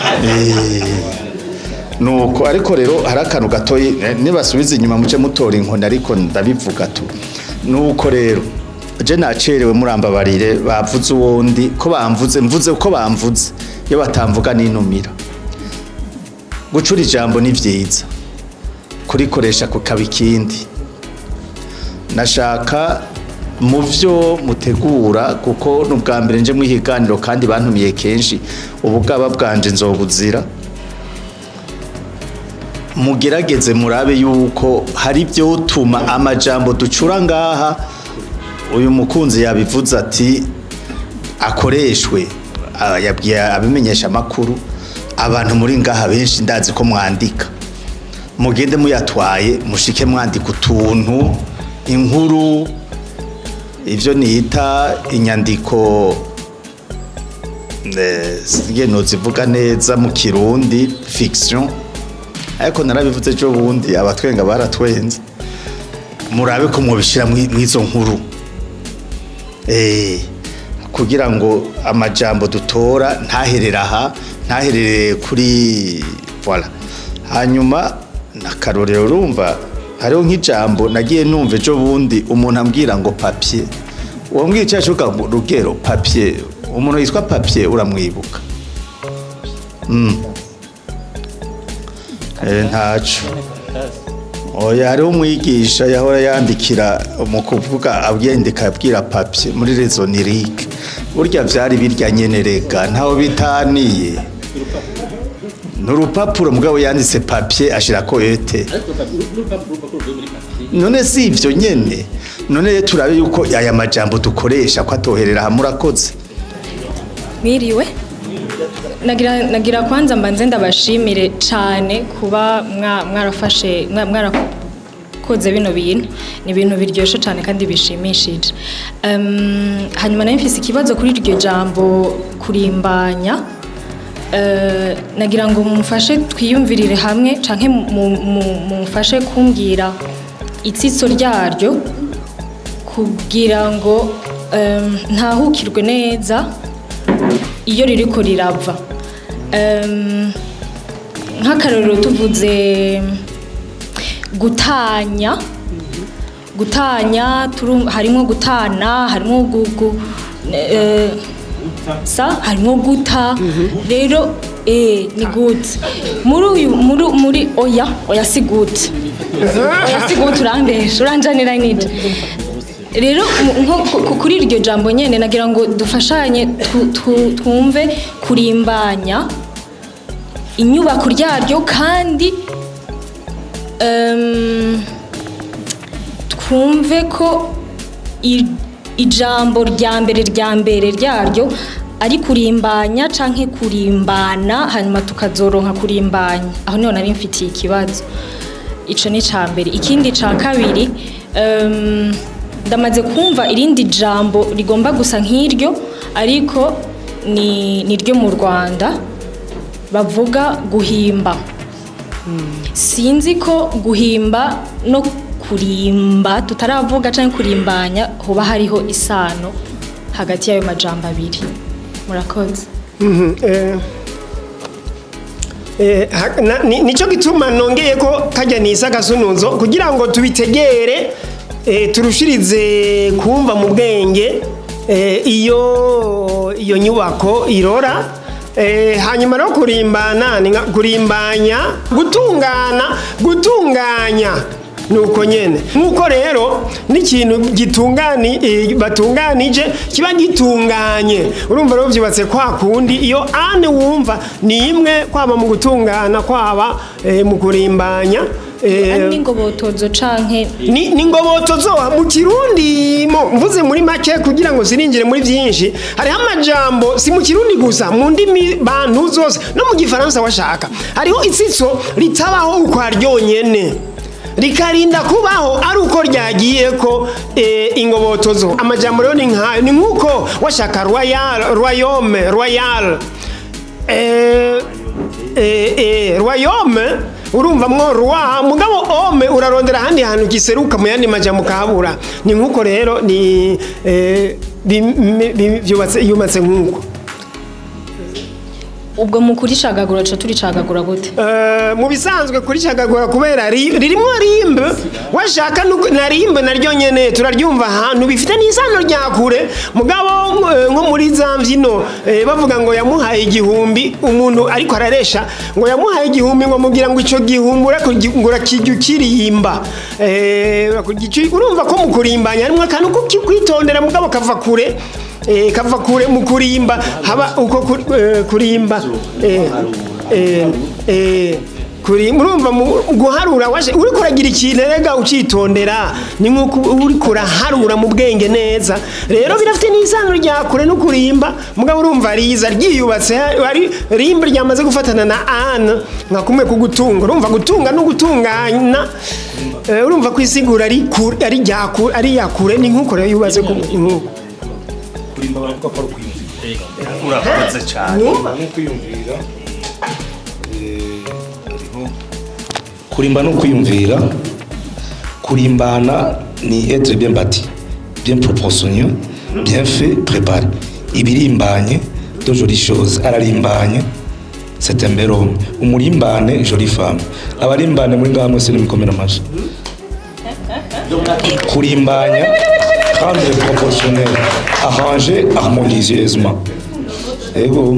nuko. Ariko rero hari akantu gatoyi nibasubiza inyuma muce mutora inkoni, ariko ndabivuga tu nuko rero je nacerewe murambabarire bavuze uwundi ko bamvuze mvuze uko bamvuze, iyo batamvuga n'intumira. Gucura ijambo ni vyiza, kurikoresha kukaba ikindi. Nashaka mu vyo mutegura kuko n'ubwa mbere nje mwihiganiro kandi bantumiye kenshi, ubugaba bwanje nzobuzira mugerageze murabe yuko hari byo utuma amajambo ducura ngaha uyu mukunzi yabivuze ati akoreshwe yabwiye abimenyesha makuru abantu muri ngaha benshi ndazi ko mwandika mugende muyatwaye mushike mwandika utuntu inkuru ivyo nita inyandiko ngeno zivuga neza mu kirundi fiction ariko narabivuze cyo bundi abatwenga baratwenze murabe ko mubishira mwizo nkuru eh kugira ngo amajambo dutora ntaherera aha ntaherere kuri voilà hanyuma nakarorero urumva hariho nk'ijambo nagiye numve cyo bundi umuntu ambwira ngo papier uwo mbwira cyacuka rugero papier umuntu yitwa papier uramwibuka mm eh ntacu oya hariho umwigisha yahora yandikira mu kuvuga abyendeka abwira papier muri rezonirique burya vyari birya nyene rega ntaho bitaniye n'urupapuro mugabo yanditse papier ashira ko ete none si ivyo nyene none turabe yuko aya majambo dukoresha ko atoherera hamurakoze mwiriwe nagira nagira kwanza mbanze ndabashimire cyane kuba mwarafashe mwarakoze bino bintu ni ibintu biryoshe cyane kandi bishimishije um, hanyuma nayo mfise ikibazo kuri iryo jambo kurimbanya uh, nagira ngo mumfashe twiyumvirire hamwe canke mumfashe kumbwira itsitso ryaryo kugira ngo um, ntahukirwe neza iyo ririko rirava um, nk'akarorero tuvuze gutanya gutanya harimo gutana harimo gugu eh, sa harimo guta rero eh ni good muri uyu muri muri oya oya si good oya si good urandesha uranjanira nide rero nko kuri iryo jambo nyene nagira ngo dufashanye twumve kurimbanya inyubako ryaryo kandi um, twumve ko ijambo rya mbere rya mbere ryaryo ari kurimbanya canke kurimbana hanyuma tukazoronka kurimbanya aho niho nari mfitiye ikibazo ico ni ca mbere ikindi ca kabiri um, ndamaze kumva irindi jambo rigomba gusa nk'iryo ariko ni niryo mu Rwanda bavuga guhimba sinzi ko guhimba no kurimba tutaravuga canke kurimbanya hoba hariho isano hagati y'ayo majambo abiri murakoze eh eh nico gituma nongeye ko kajya nisa gasunuzo kugira ngo tubitegere eh turushirize kumva mu bwenge eh iyo iyo nyubako irora eh hanyuma no kurimbana kurimbanya gutungana gutunganya nuko nyene nkuko rero n'ikintu gitungani e, batunganije kiba gitunganye urumva rero byubatse kwa kundi iyo ane wumva ni imwe kwaba mu gutungana kwaba e, mu kurimbanya eh ningobotozo canke ni ningobotozo mu kirundi mo mvuze muri make kugira ngo ziringire muri byinshi hari amajambo si mu kirundi gusa mu ndimi bantu zose no mu gifaransa washaka hariho itsitso ritabaho ukwaryonyene rikarinda kubaho ari uko ryagiye ko e, ingobotozo amajambo rero ni nka ni nkuko washaka royal royaume royal eh eh e, royaume urumva mwo roi mugabo ome urarondera handi hantu giseruka mu yandi majambo kabura ni nkuko rero ni eh byubatse yumatse nkuko ubwo mukuri cagagura cyo turi cagagura gute eh mu bisanzwe kuri cagagura kubera ririmo rimbe washaka na rimbe naryo nyene turaryumva ahantu bifite n'isano ryakure mugabo nko muri zambyino bavuga ngo yamuhaye igihumbi umuntu ariko araresha ngo yamuhaye igihumbi ngo mugira ngo ico gihumbura ngura kijyukirimba eh urumva ko mukurimbanya harimo akantu ko kwitondera mugabo kava kure eh kava kure mu kurimba haba uko kurimba eh eh eh kuri murumva guharura washe uri kuragira ikintu rega ucitondera ni nkuko uri kuraharura mu bwenge neza rero birafite n'isano rya kure no kurimba mugabo urumva riza ryiyubatse ari rimba ryamaze gufatana na ana nka kumwe kugutunga urumva gutunga no gutungana urumva kwisigura ari kure ari ryakure ari yakure ni nkuko rero yubatse ku nkuko kurimba baravuga ko ari kwiyumvira urakoze cyane nkuko yumvira kurimba no kwiyumvira kurimbana ni être bien bâti bien proportionné bien fait préparé ibirimbanye de jolies choses ararimbanye c'est un bel homme umurimbane jolie femme abarimbane muri ngaho mwese nimukomera amashi kurimbanya rendre proportionnel arranger harmonieusement ego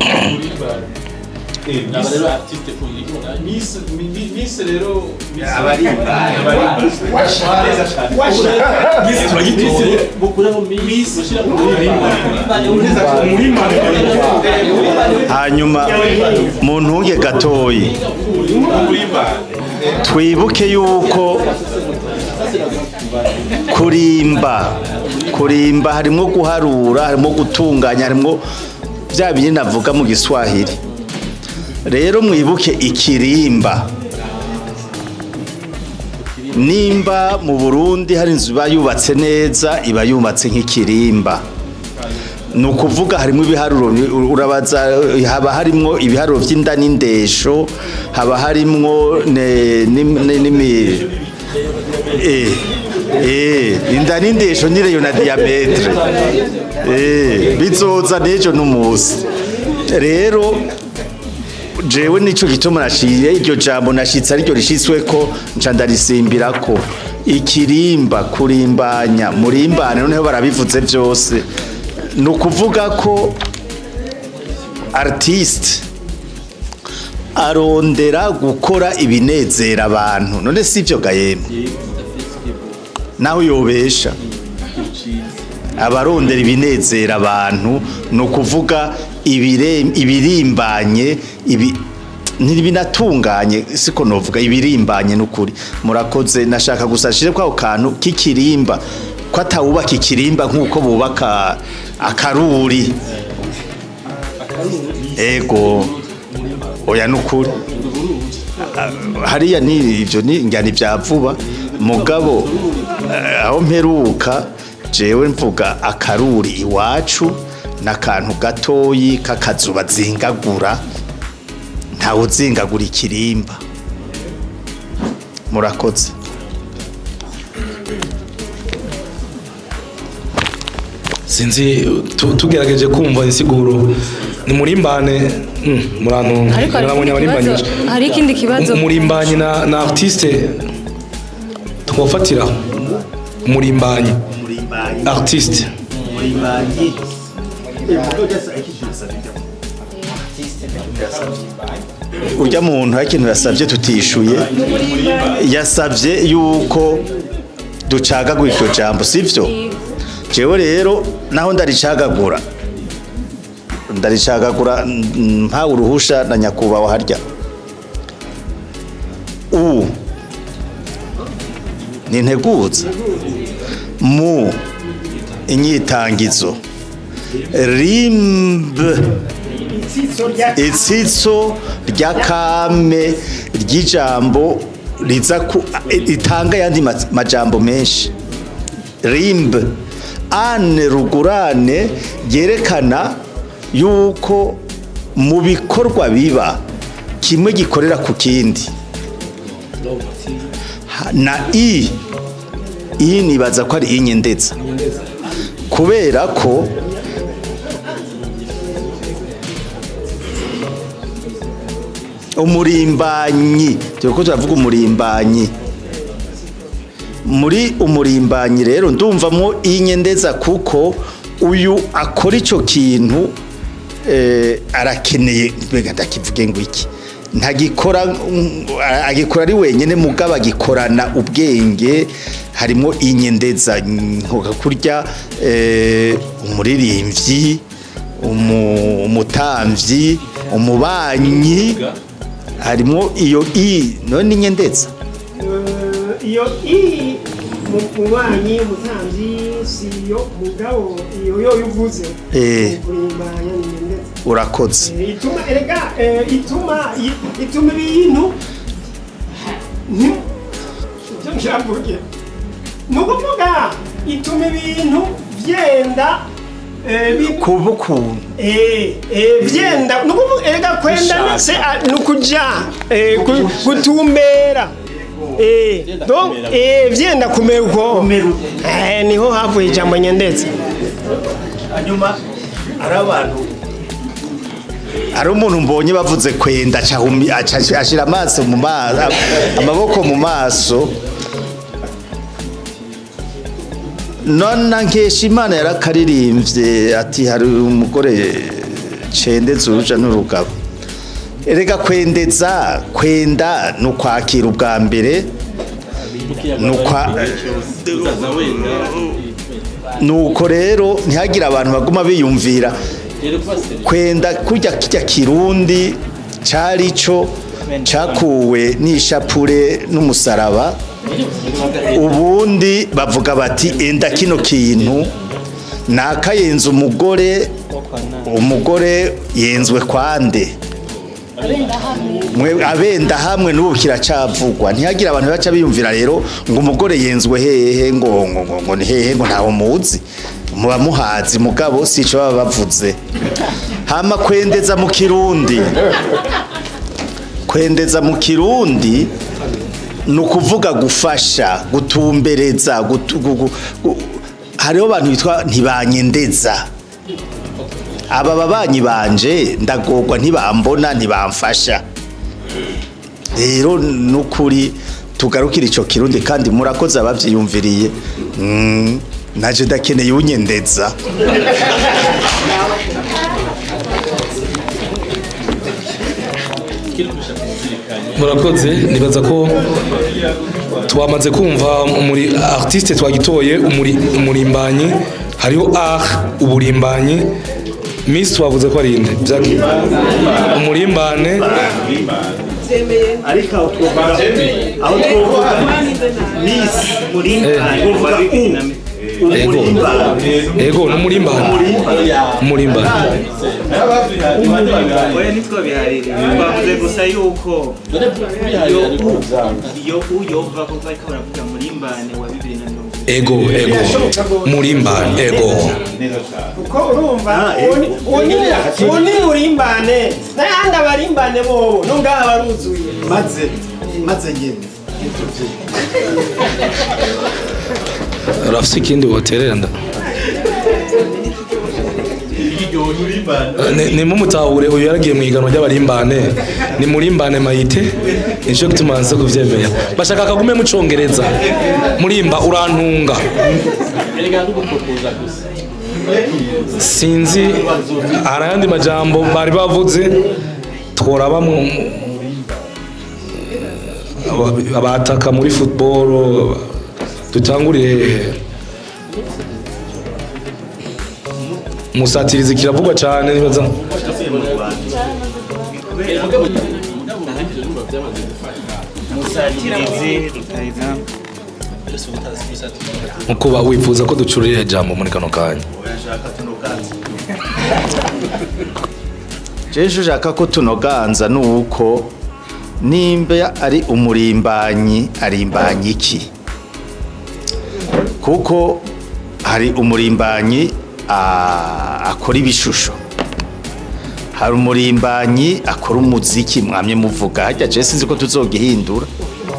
rero artiste Miss Miss rero hanyuma mu ntunge gatoyi twibuke yuko kurimba kurimba harimo guharura harimo gutunganya harimo bya bintu navuga mu Giswahili rero mwibuke ikirimba nimba mu Burundi hari inzu bayubatse neza iba yubatse nk'ikirimba ni ukuvuga harimo ibiharuro urabaza haba harimo ibiharuro by'inda n'indesho haba harimo n'imi eh eh inda n'indesho nireyo na diametre eh bizoza nejo n'umusi rero jewe nico gituma nashiye iryo jambo nashitse ari ryo rishitswe ko ncandarisimbira ko ikirimba kurimbanya murimbane noneho barabivuze byose no kuvuga ko artiste arondera gukora ibinezera abantu none sivyo gayemwe naho yobesha abarondera ibinezera abantu no kuvuga ibire ibirimbanye ibi ntibinatunganye siko novuga ibirimbanye n'ukuri murakoze nashaka gusashire kwa kantu kikirimba ko atawubaka ikirimba nkuko bubaka akaruri ego oya n'ukuri hariya ni ivyo ni ngani bya vuba mugabo aho mperuka jewe mvuga akaruri iwacu n'akantu gatoyi kakazuba zingagura ntawe uzingagura ikirimba murakoze sinzi tugerageje kumva insiguro ni murimbane murantunga murabonye abarimbanye hari ikindi kibazo murimbanye na na artiste twofatira murimbanye artiste murimbanye urya muntu ikintu yasabye tutishuye yasabye yuko ducagagura iryo jambo sivyo jewe rero naho ndaricagagura ndaricagagura nta uruhusha na nyakubawa harya u ni nteguza mu inyitangizo rimb itsitso rya kame ry'ijambo riza ku itanga yandi majambo menshi rimb ane rugurane yerekana yuko mu bikorwa biba kimwe gikorera ku kindi na i i nibaza ko ari inyendeza kubera ko umurimbanyi turiko turavuga umurimbanyi muri umurimbanyi rero ndumvamo inyendeza kuko uyu akora ico kintu eh, arakeneye mbega ndakivuge ngo iki ntagikora agikora ari wenyene mugaba gikorana ubwenge harimo inyendeza nkoga kurya eh, umuririmbyi umutamvyi umubanyi harimo iyo i none nyendetse Eh, iyo i mubanyi mutamvyi siyo mugabo iyo yo yuvuze Eh. kurimbanya nyendetse urakoze Eh, ituma erega eh, ituma i- ituma ibintu ni icyo nshiravuge ni ukuvuga ituma ibintu vyenda eh, bi- kuba ukuntu Eh, eh, vyenda ni ukuvuga erega kwenda se ni ukuja eh, gu- gutumbera Eh, donc eh, vyenda kumera uko Eh, niho havuye ijambo nyendetse hanyuma ari abantu hari umuntu mbonye bavuze kwenda acahumi- aca- ashira amaso mu maso amaboko mu maso nona nkesha imana yarakaririmbye ati hari umugore cendetse uruja n'urugabo erega kwendeza kwenda ni ukwakira ubwa mbere ni ukwa nuko rero ntihagire abantu baguma biyumvira kwenda kurya kijya kirundi cari co cakuwe n'ishapure n'umusaraba ubundi bavuga bati enda kino kintu naka yenze umugore umugore yenzwe kwande mwe abenda hamwe n'ubu kiracavugwa ntihagire abantu baca biyumvira rero ngo umugore yenzwe hehe ngo ngo ngo, ngo ni hehe ngo ntawo muzi muba muhazi mugabo sico baba bavuze hama kwendeza mu kirundi kwendeza mu kirundi ni ukuvuga gufasha gutumbereza gutu, gu, gu, gu, hariho abantu bitwa ntibanyendeza aba babanyi banje ndagorwa ntibambona ntibamfasha rero nukuri tugarukira ico kirundi kandi murakoze abavyiyumviriye mm, naje ndakeneye unyendeza murakoze nibaza ko twamaze kumva umuri artiste twagitoye umuri umurimbanyi hariho art uburimbanyi Miss twavuze ko ari inde byaki umurimbane ariko aho twovuga aho twovuga Miss Murimbane uvuga u umurimbane ego n'umurimbane umurimbane oya nitwo biharire twavuze gusa yuko iyo iyo uyova ko bariko baravuga murimbane wa bibiri na mirongo ego ego murimbane ego kuko urumva uwo ni murimbane n'ayandi abarimbane bobo nungaha baruzuye maze maze ngende rafise ikindi woterera nda ni mumutahure uyu yaragiye mu iganwa ry'abarimbane ni murimbane mayite nico gituma nze kuvyemera bashaka akagume mu congereza murimba urantunga sinzi arayandi majambo bari bavuze tworaba mu abataka muri football dutangurire musatirizi kiravugwa cyane nibaza mukuba wifuza ko ducurira ijambo muri kano kanya jeje ushaka ko tunoganza nuko nimba ari umurimbanyi arimbanyi iki kuko hari umurimbanyi akora ibishusho hari umurimbanyi akora umuziki mwamye muvuga hajya je sinzi ko tuzogihindura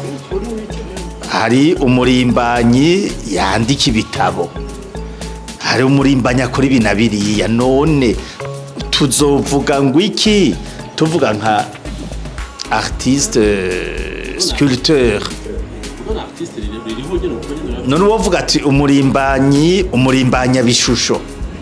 hari umurimbanyi yandika ibitabo hari umurimbanyi akora ibintu biriya none tuzovuga ngo iki tuvuga nka artiste sculpteur none wovuga ati umurimbanyi umurimbanya bishusho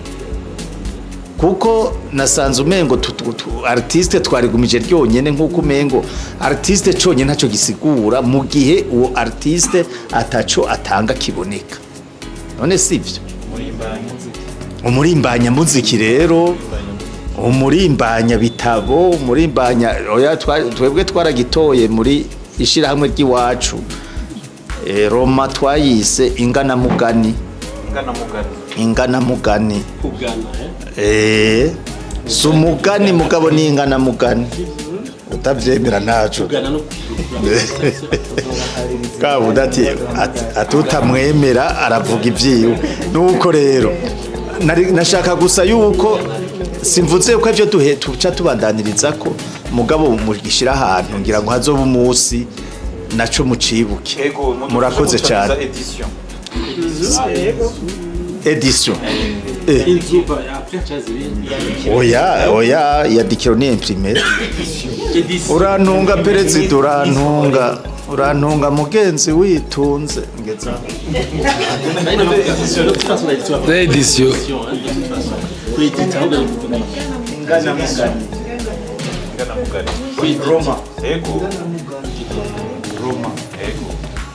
kuko nasanze umengo artiste twarigumije ryonyene nkuko umengo artiste conye ntaco gisigura mu gihe uwo artiste ataco atanga kiboneka none sivyo umurimbanya muziki rero umurimbanya bitabo umurimbanya oya twebwe twaragitoye muri ishirahamwe ry'iwacu e, Roma twayise ingana mugani ingana mugani ingana mugani kugana eh sumugani mugabo ni ingana mugani utavyemera naco kabu dati atutamwemera aravuga ivyiwe nuko rero nashaka gusa yuko simvuze ko ivyo duhe tuca tubandaniriza ko mugabo mugishira ahantu ngira ngo hazoba umunsi naco mucibuke murakoze cyane edition oya oya ya dikiro ni imprimé urantunga perezida urantunga urantunga mugenzi witunze ngeza edition ingana mugani ingana mugani Roma ego Roma ego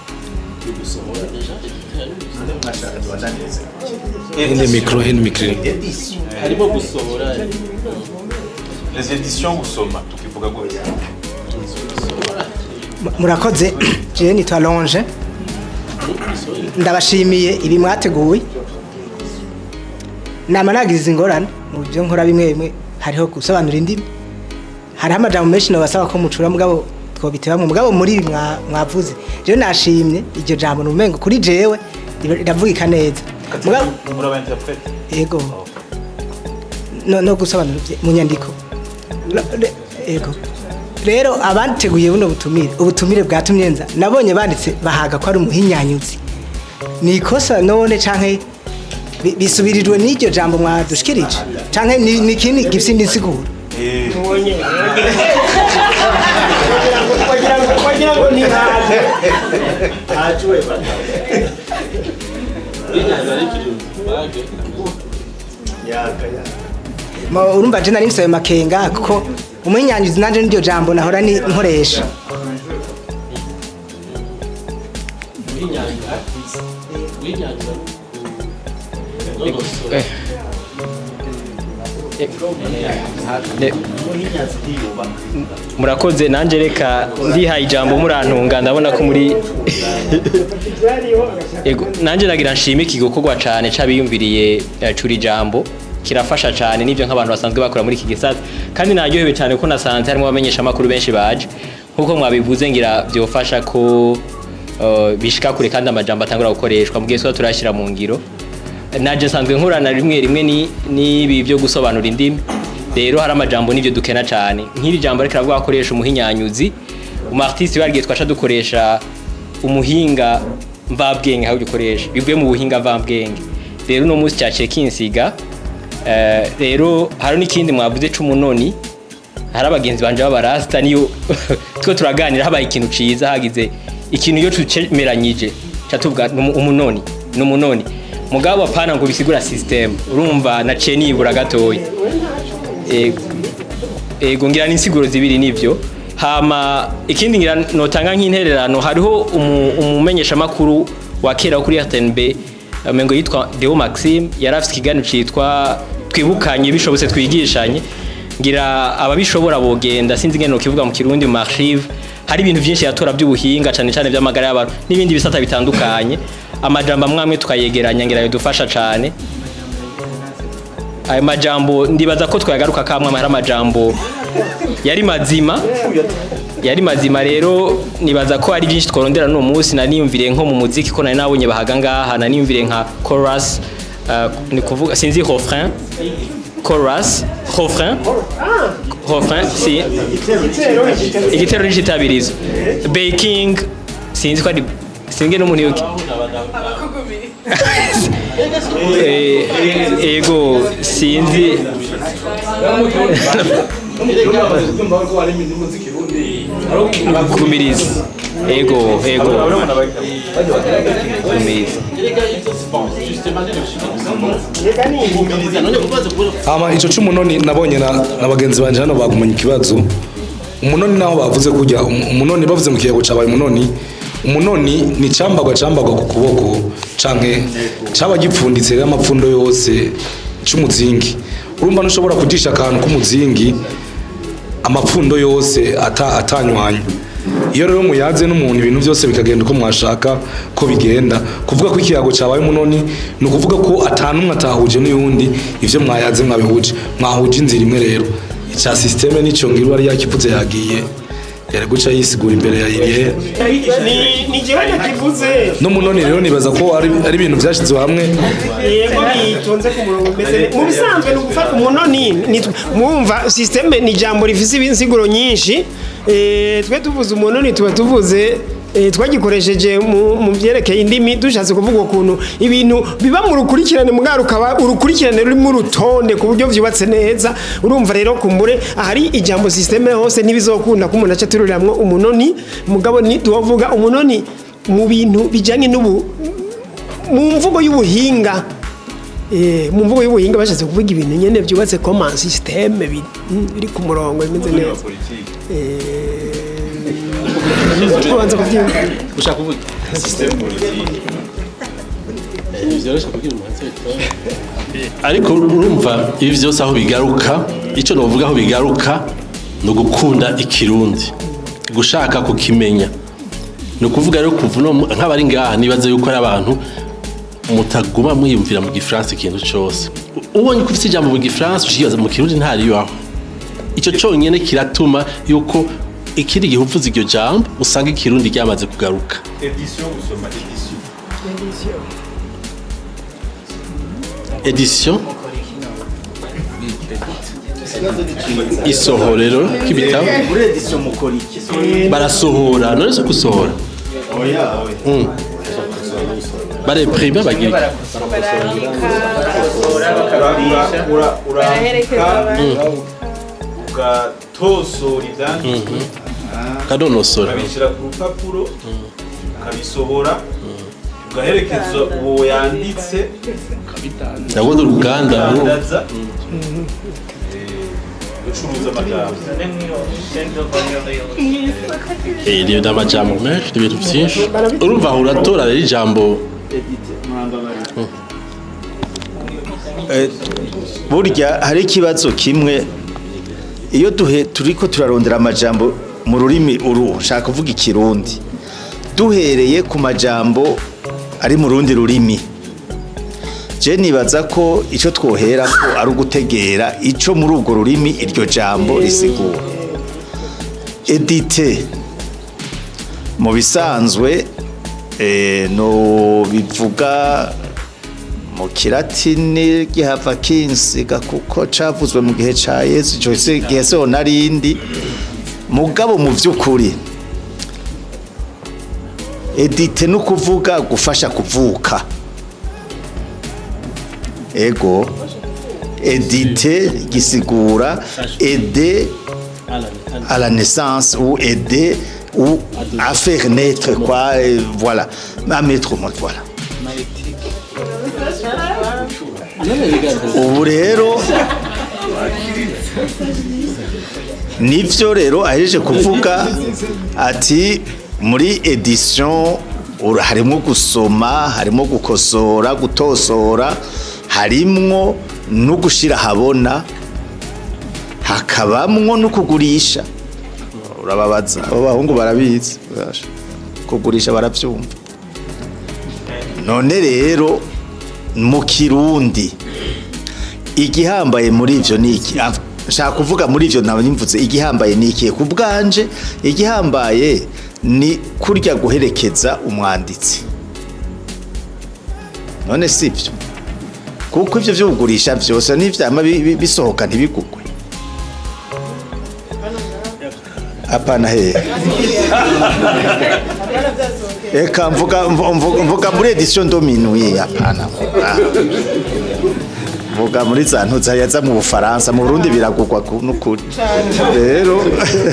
Hende micro, hende micro. harimo gusohora les éditions gusoma tukivuga gutya murakoze je nitwa Longe ndabashimiye ibi mwateguye nama nagize ingorane mu byo nkora bimwe bimwe hariho gusobanura indimi hari amajambo menshi nabasaba ko mucura mugabo twobiteba mu mugabo muri mwavuze je nashimye iryo jambo numengo kuri jewe iravugika neza mugabo muraba interprete yego no no gusobanura mu nyandiko yego rero abanteguye buno butumire ubutumire bwatumye nza nabonye banditse bahaga ko ari umuhinyanyuzi ni ikosa none canke bisubirijwe n'iryo jambo mwadushikirije canke ni kindi gifite insiguro eh mubonye wagira ngo ni haje ajwe bana ma urumva je nari msabe makenga kuko umuhinyanyuzi nanje n'iryo jambo nahora ni nkoresha murakoze nanje reka ndihaye ijambo murantunga ndabona ko muri ego nanje nagira nshime ikigokorwa cyane cabiyumviriye curi jambo kirafasha cyane nivyo nk'abantu basanzwe bakora muri iki gisata kandi naryohewe cyane ko nasanze harimo abamenyesha makuru benshi baje nkuko mwabivuze ngira byofasha ko uh, bishika kure kandi amajambo atangura gukoreshwa mugihe so turashira mu ngiro naje sanzwe nkurana rimwe rimwe ni nibi byo gusobanura indimi rero hari amajambo nivyo dukena cyane nk'iri jambo reka ravuga akoresha umuhinyanyuzi umartiste bagiye twasha dukoresha umuhinga mvabwenge aho dukoresha bivuye mu buhinga mvabwenge rero no musi cyace kinsiga eh rero hari n'ikindi mwavuze c'umunoni hari abagenzi banje b'abarasta niyo two turaganira habaye ikintu ciza hagize ikintu yo tucemeranyije cyatuvuga umunoni n'umunoni mugabo apana ngo bisigura system urumva na ceni ibura gatoyi ego ngira n'insiguro zibiri nivyo hama ikindi ngira notanga nk'intererano hariho umumenyesha makuru wa kera kuri R T N B amengo yitwa Deo Maxime yarafite ikiganiro citwa twibukanye bishobotse twigishanye ngira ababishobora bogenda sinzi ngene no kivuga mu kirundi mu archive hari ibintu byinshi yatora by'ubuhinga cyane cyane by'amagara y'abantu n'ibindi bisata bitandukanye amajambo amwamwe tukayegeranya ngira yadufasha cyane ayo majambo ndibaza ko twagaruka kamwe hari amajambo yari mazima yari mazima rero nibaza ko ari byinshi tworondera no munsi naniyumvire nko mu muziki ko nari nabonye bahaga ngaha naniyumvire nka chorus uh, ni kuvuga sinzi refrain chorus refrain refrain si igitero n'ikitabirizo baking sinzi ko ari singe no muntu yuki ego sinzi kumiriza ego ego kumiriza ama ico c'umunoni nabonye na nabagenzi banje hano bagumanya ikibazo umunoni naho bavuze kujya umunoni bavuze mu kiyago cabaye umunoni umunoni ni cambagwa cambagwa ku kuboko canke caba gipfunditse y'amapfundo yose c'umuzingi urumva ntushobora kujisha akantu k'umuzingi amapfundo yose ata atanywanya. Iyo rero muyaze n'umuntu ibintu byose bikagenda uko mwashaka ko bigenda, kuvuga ko ikiyago cyabaye munoni ni ukuvuga ko atanumwe atahuje n'uyundi, ivyo mwayaze mwabihuje mwahuje inzira imwe. Rero icya systeme nico ngiro ari yakivuze yagiye yari guca yisigura imbere ya Irihe ni ni jewe nakivuze no munoni. Rero nibaza ko ari ari ibintu byashizwe hamwe, yego bitonze ku murongo mbese mu bisanzwe no gufata umunoni mwumva systeme ni jambo rifise ibinsiguro nyinshi. Eh twe tuvuze umunoni tuba tuvuze twagikoresheje mu byerekeye indimi dushatse kuvuga ukuntu ibintu biba mu rukurikirane mugarukaba urukurikirane ruri mu rutonde ku buryo vyubatse neza. Urumva rero kumbure ahari ijambo systeme hose ntibizokunda ko umuntu aca tururiramwo umunoni, mugabo ni tuvuga umunoni mu bintu bijanye n'ubu mu mvugo y'ubuhinga. Eh mu mvugo y'ubuhinga bashatse kuvuga ibintu nyene byubatse common system biri ku murongo bimeze neza. Eh tubanza kubyumva ushaka kuvuga system politique ariko urumva ibi byose aho bigaruka, icyo novuga aho bigaruka no gukunda ikirundi, gushaka kukimenya. No kuvuga rero kuvuno nk'abari ngaha nibaze yuko ari abantu mutaguma mwiyumvira mu gifaransa ikintu cyose. Ubonye ko ufite ijambo mu gifaransa ushiyaza mu kirundi ntari yaho. Icyo cyonyene kiratuma yuko ikiri gihuvuza iryo jambo usanga ikirundi ryamaze kugaruka. Edition usoma edition. Edition. Isohorero k'ibitabo. Muri edition mukora iki? Barasohora, none se gusohora. Oya, oya. Bare primer bagira. Ugatosora ibyanditswe kadonosora ukabishyira ku rupapuro ukabisohora ugaherekeza uwo yanditse ndabona uruganda ucuruza amajambo iyo ndamajambo menshi ibintu byinshi urumva aho uratora rero ijambo burya hari ikibazo kimwe iyo duhe turiko turarondera amajambo mu rurimi uru shaka kuvuga ikirundi duhereye ku majambo ari mu rundi rurimi. Je nibaza ko ico twohera ko ari ugutegera ico muri urwo rurimi iryo jambo risigura. Edite mu bisanzwe eh, no bivuga mu kiratini gihava kinsiga kuko cavuzwe mu gihe ca Yesu cyo se gihe so narindi mugabo mu vy'ukuri edite no kuvuga gufasha kuvuka. Ego edite gisigura aider à la naissance ou aider ou à faire naître quoi et voilà à mettre au monde voilà. Ubu rero nivyo rero aheje kuvuga ati muri edition harimo gusoma harimo gukosora gutosora harimo no gushira habona hakabamwo no kugurisha. Urababaza abo bahungu barabizi kugurisha baravyumva. None rero mu kirundi igihambaye muri ivyo niki nshaka kuvuga muri ivyo nawe nimvuze igihambaye niki ku bwanje igihambaye ni kurya guherekeza umwanditsi. None sivyo kuko ivyo byo kugurisha vyose n'ivyama bisohoka ntibigugwe apana he eka mvuga mvuga muri edition dominuye apana mvuga muri za ntuza yaza mu Bufaransa mu Burundi biragugwa n'ukuri rero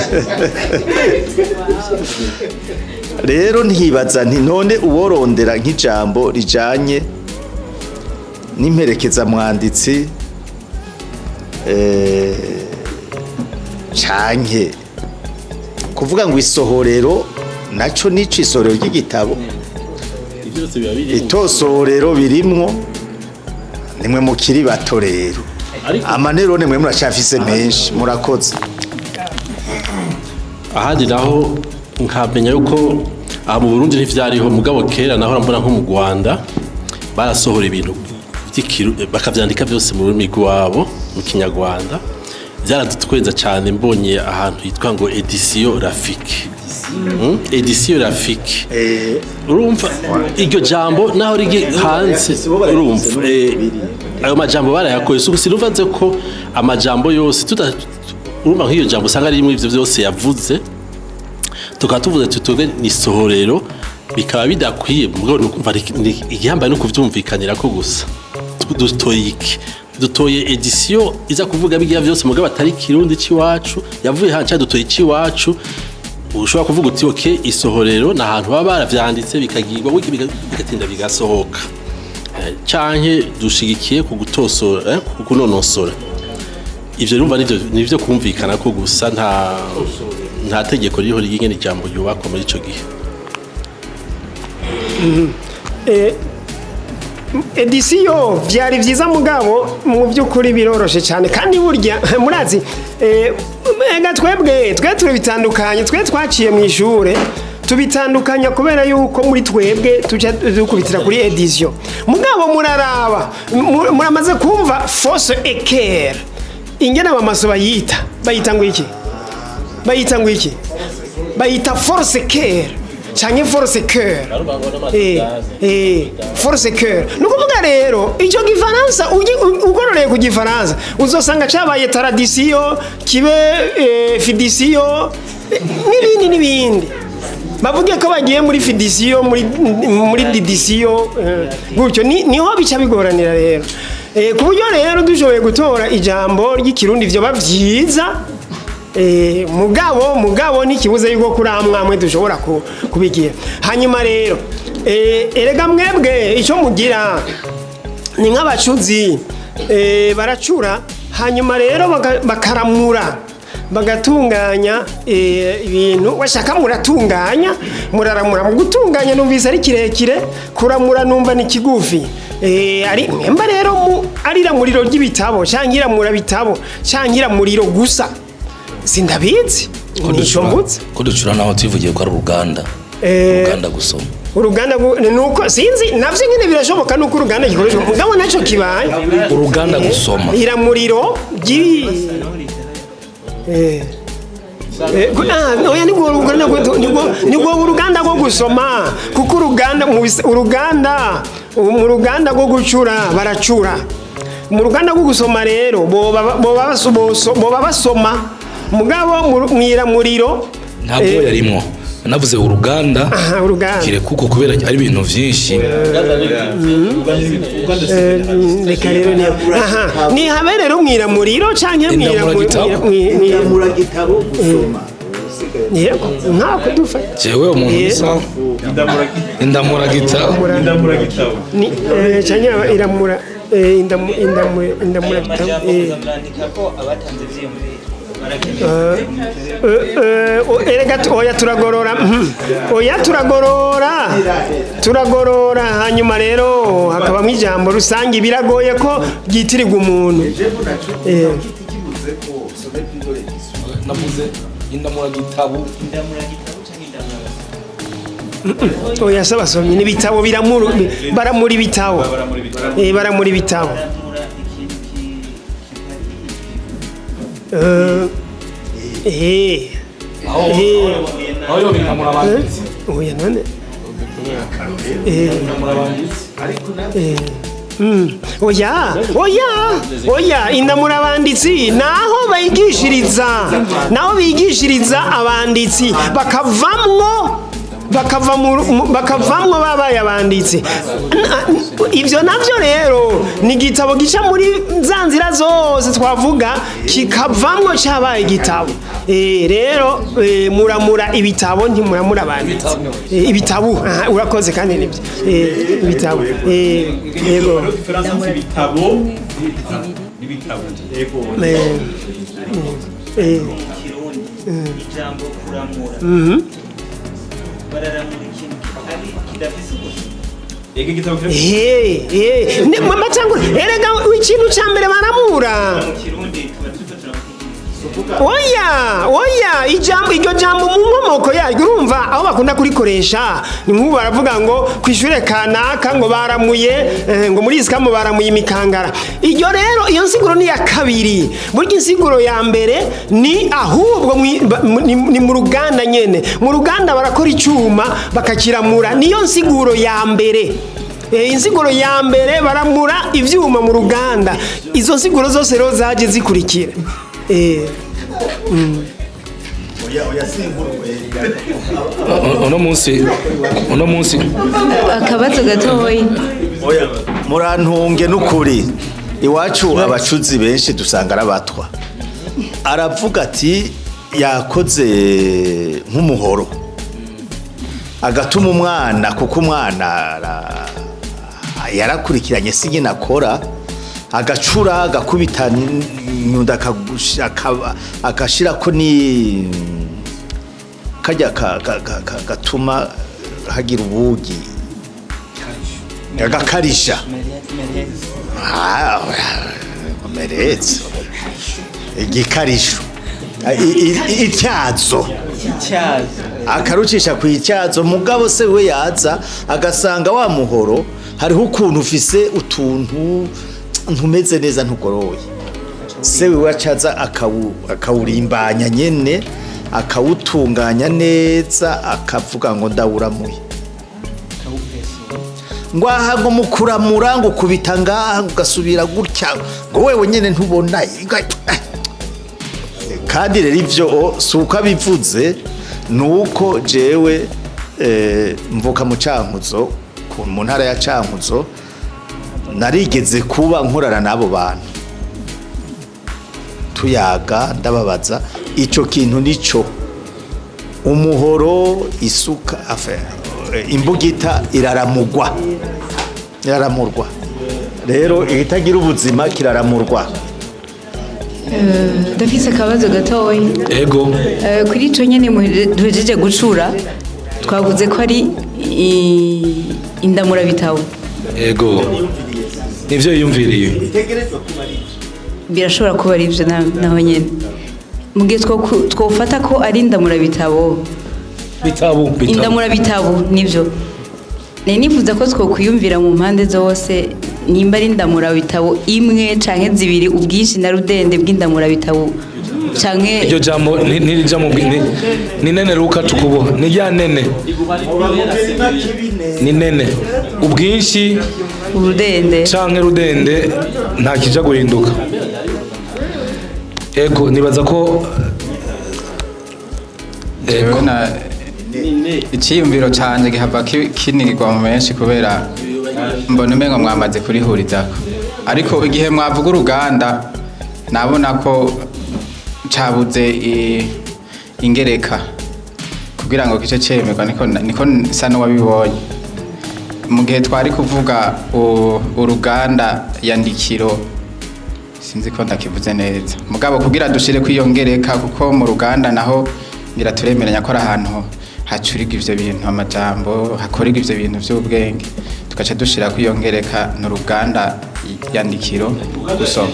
rero ntibaza nti none uworondera nk'ijambo rijanye n'imperekeza mwanditsi eh canke kuvuga ngo isohorero naco nico isohorero ry'igitabo itosohorero birimwo nimwe mu kiri bato rero amanerone mwe muracafise menshi murakoze ahandi naho nkamenya yuko aha mu Burundi ntivyariho mugabo kera naho mbona nko mu Rwanda barasohora ibintu by'ikiru bakavyandika byose mu rurimi rwabo mu Kinyarwanda byaradutwenza cyane mbonye ahantu yitwa ngo Edition Rafiki mm? Edition Rafiki eh urumva iryo jambo naho rigi hanze urumva eh ayo majambo barayakoye suko siruvanze ko amajambo yose tuta urumva nk'iyo jambo usanga ari ivyo byose yavuze tukatuvuze tutoge ni sohorero bikaba bidakwiye mugabo nukumva igihamba no kuvyumvikanira ko gusa dutoye iki dutoye edition iza kuvuga bigiye byose mugabo atari kirundi ci wacu yavuye hanca dutoye ci wacu ushobora kuvuga uti okay isohorero na hantu baba baravyanditse bikagirwa wiki bigatinda bigasohoka canke dushigikiye ku gutosora eh, ku kunonosora ivyo rumva nivyo nivyo kumvikana ko gusa nta nta tegeko ririho rigenge n'ijambo ryubakwa muri ico gihe eh edisiyo vyari vyiza mugabo mu byukuri biroroshe cyane kandi burya murazi eh ega twebwe twe turi bitandukanye twe twaciye mu ishure tubitandukanya kubera yuko muri twebwe tuca dukubitira kuri edition mugabo muraraba muramaze kumva force équerre ingena bamaso bayita bayita ngo iki bayita ngo iki bayita force équerre canke force cœur eh eh force cœur nukuvuga rero ico gifaransa ugororeye ku gifaransa uzosanga cabaye tradition kibe eh, fidition n'ibindi n'ibindi bavuge ko bagiye muri fidition muri muri didition gutyo niho bica bigoranira rero eh kuburyo rero dushoboye gutora ijambo ry'ikirundi vyo bavyiza eh mugabo mugabo nikibuze yuko kuri amwamwe dushobora kubigira hanyuma rero eh erega mwebwe ico mugira ni nk'abacuzi eh baracura hanyuma rero bakaramura bagatunganya ibintu washaka muratunganya muraramura mu gutunganya numvise ari kirekire kuramura numva ni kigufi eh ari mwemba rero arira muriro ry'ibitabo cangira mura bitabo cangira muriro gusa sindabizi nicombutse ko ducura naho tuvugiye ko ari uruganda uruganda gusoma uruganda nuko sinzi navyo nyine birashoboka nuko uruganda gikoreshwa mugabo naco kibaye uruganda gusoma ira muriro gi eh eh oya ni go uruganda ni go uruganda go gusoma kuko uruganda uruganda mu ruganda go gucura baracura mu ruganda go gusoma rero bo baba basoma mugabo mwira muriro ntabwo yarimwo navuze uruganda kire kuko kubera ari ibintu vyinshi reka rero ni aha ni habe rero mwira muriro canke mwira mura gitabo gusoma yego ntako dufa jewe umuntu usa indamura gitabo indamura gitabo ni canke iramura indamura indamura gitabo ko abatanze vyiyumvira erega oya turagorora oya turagorora turagorora hanyuma rero hakabamo ijambo rusange biragoye ko ryitirirwa umuntu navuze indamura gitabo indamura gitabo cyangwa indamura oya sabasomye n'ibitabo biramura baramura ibitabo eh baramura ibitabo eh eh aho bikamura abanditsi oya none eh eh mm oya oya oya indamura abanditsi naho bayigishiriza naho bigishiriza abanditsi bakavamwo bakavamwo babaye abanditsi ivyo navyo rero ni igitabo gica muri za nzira zose twavuga kikavamwo cabaye igitabo eh rero muramura ibitabo ntimuramura abanditsi ibitabo urakoze kandi nibyo eh ibitabo eh yego ibitabo n'ibitabo yego eh ijambo kuramura mhm bararamura ikintu kidafise Ege gitabo kira. Eh eh ne mama changu erega ikintu ca mbere baramura. Oya, oya, ijambo iryo jambo mu nkomoko yaryo urumva aho bakunda kurikoresha ni nk'ubu baravuga ngo kwishure kanaka ngo baramuye eh, ngo muri isikamo baramuye imikangara. Iryo rero iyo nsiguro ni ya kabiri. Burya insiguro ya mbere ni ahubwo ni, ni mu ruganda nyene. Mu ruganda barakora icuma bakakiramura. Niyo nsiguro ya mbere. E, insiguro ya mbere baramura ivyuma mu ruganda. Izo nsiguro zose rero zaje zikurikira. Eh uno munsi uno munsi akabazo gatoyi murantunge n'ukuri iwacu abacuzi benshi dusanga arabatwa aravuga ati yakoze nk'umuhoro agatuma umwana kuko umwana yarakurikiranye sinye nakora agacura agakubita nyunda akashira ko ni kajya gatuma hagira ubugi agakarisha meretse igikarisho ityazo akarucisha ku ityazo mugabo se we yaza agasanga wa muhoro hariho ukuntu ufise utuntu ntumeze neza ntugoroye se wiwe acaza akawurimbanya nyene akawutunganya neza akavuga ngo ndawuramuye ngo aha ngo mukuramura ngo kubita ngaha ugasubira gutya ngo wewe nyene ntubona kandi rero ivyo suko abivuze nuko jewe mvuka mu Cankuzo mu ntara ya Cankuzo narigeze kuba nkorana n'abo bantu tuyaga ndababaza ico kintu nico umuhoro isuka afa imbugita iraramugwa iraramurwa rero itagira ubuzima kiraramurwa. Ndafise akabazo gatoyi ego kuri ico nyene duhejeje gucura twavuze ko ari indamura bitabo ego nivyo yiyumviriye birashobora kuba ari ivyo naho nyene mugihe twofata ko ari indamura bitabo bitabo indamura bitabo nivyo ne nifuza ko twokwiyumvira mu mpande zose nimba ari indamura bitabo imwe canke zibiri ubwinshi na rudende bw'indamura bitabo canke iryo jambo nirija mu ni nene ruka tukubo ni ya nene ni nene ubwinshi urudende canke rudende nta kija guhinduka. Ego nibaza ko ego na icyiyumviro canje gihava kinigirwa mu menshi kubera mbona umengo mwamaze kurihurizako ariko igihe mwavuga uruganda nabona ko cabuze ingereka kugira ngo kice cemerwa niko niko sa n'uwabibonye mu gihe twari kuvuga uruganda yandikiro sinzi ko ndakivuze neza mugabo kugira dushire kwiyongereka kuko mu ruganda naho ngira turemeranya ko ari ahantu hacuriga ivyo bintu amajambo hakorega ivyo bintu vy'ubwenge tugaca dushira kwiyongereka n'uruganda yandikiro gusoma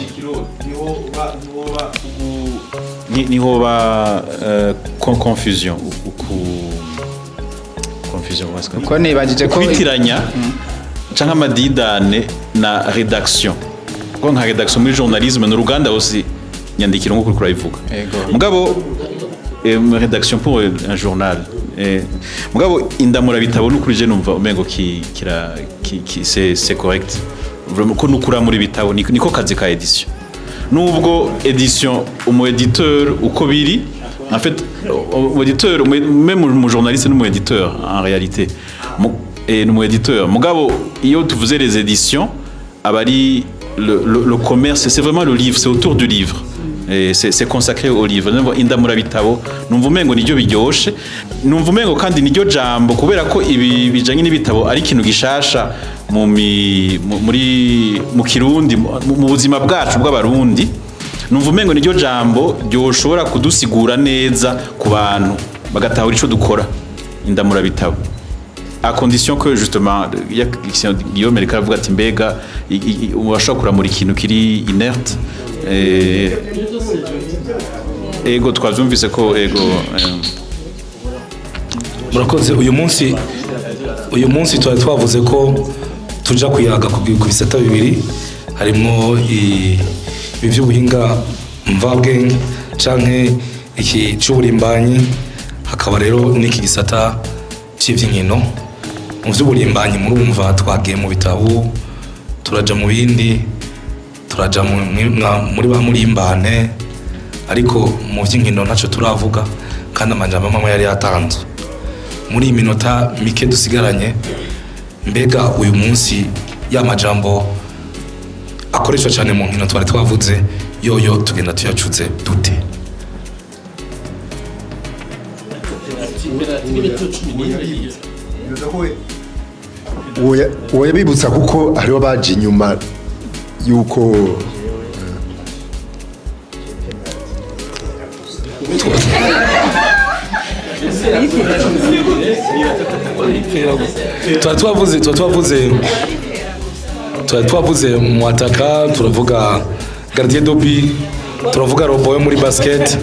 niho ba confusion ku confusion wasika ko nibajije ko kwitiranya canka amadidane na rédaction ko nka rédaction muri journalisme n'uruganda aussi nyandikiro nko kuri bivuga mugabo rédaction pour un journal mugabo indamura bitabo n'ukuri je numva umengo ki kira c'est c'est correct vraiment ko nukura muri bitabo niko kazi ka edition nubwo edition umu éditeur uko biri en fait umu éditeur même umu journaliste n'umu éditeur en réalité et n'umu éditeur mugabo iyo tuvuze les éditions abari le, le le commerce c'est vraiment le livre c'est autour du livre et c'est c'est consacré au livre indamura bitabo numva umengo niryo biryoshe numva umengo kandi niryo jambo kubera ko ibi bijanye n'ibitabo ari kintu gishasha mu muri mu Kirundi mu buzima bwacu bw'abarundi numva umengo niryo jambo ryoshobora kudusigura neza ku bantu bagatahura ico dukora indamura bitabo à condition que justement il y a Guillaume Mereka avuga ati mbega ubasha kuramura ikintu kiri inerte eh ego twavyumvise ko ego murakoze uyu munsi uyu munsi twari twavuze ko tuja kuyaga ku bisata bibiri harimo iby'ubuhinga mvabwenge canke iki cy'uburimbanyi hakaba rero n'iki gisata cy'ivy'inkino mu by'uburimbanyi murumva twagiye mu bitabo turaja mu bindi turaja muri ba murimbane ariko mu by'inkino ntacyo turavuga kandi amajambo amwe yari yatanzwe muri iyi minota mike dusigaranye mbega uyu munsi ya majambo akoreshwa cyane mu nkino twari twavuze yoyo tugenda tuyacuze dute uwo yabibutsa kuko hariho baje inyuma yuko tuba twavuze tuba twavuze tuba twavuze mu ataka turavuga gardien d'obi turavuga robo yo muri basket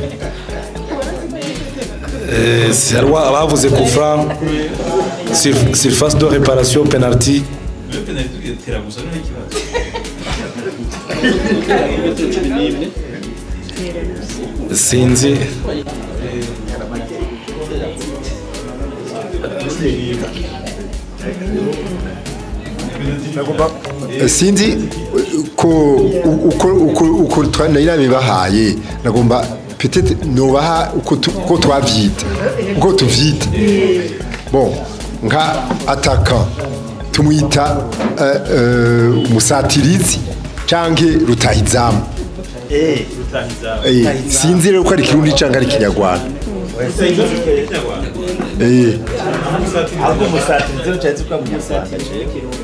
eh serwa abavuze coup franc surface de réparation penalty sinzi sinzi ko uko uko uko twanabibahaye nagomba peut-être nobaha uko uko twavyita uko tuvyita bon nka attaquant tumwita umusatirizi canke rutahizamu eh rutahizamu eh sinzi rero ko ari kirundi canke ari kinyarwanda eh ahubwo umusatirizi ucaye kwa umusatirizi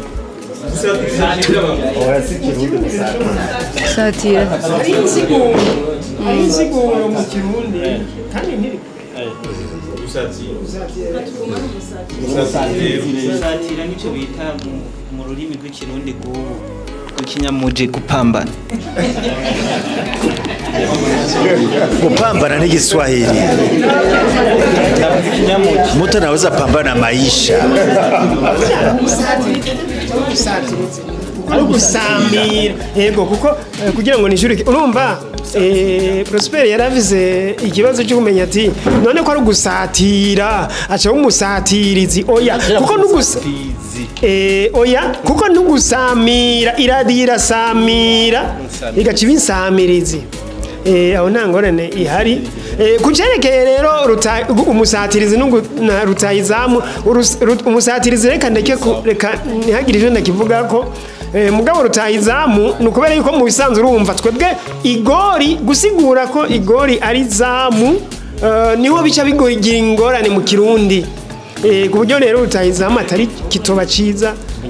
Satira. Insiguro mu Kirundi kandi ntiri gusatira nico bita mu rurimi rw'ikirundi rw'ikinyamuje gupambana kupambana ni Kiswahili. Mtu anaweza pambana maisha. ari gusamira yego kuko kugira ngo nishurike urumva eh Prosper yaravize ikibazo cyo kumenya ati none ko ari gusatira acha umusatirizi oya kuko nugusatizi eh oya kuko nugusamira iradira samira igaca ibinsamirizi eh aho ntangorane ihari eh kucerekeye rero umusatirizi na rutayizamu umusatirizi reka ndeke reka ntihagire ije ndakivuga ko eh mugabo rutayizamu nukubera yuko mu bisanzwe urumva twebwe igori gusigura ko igori ari zamu niho bica bigoyigira ingorane mu Kirundi eh ku buryo rero rutayizamu atari kitoba ciza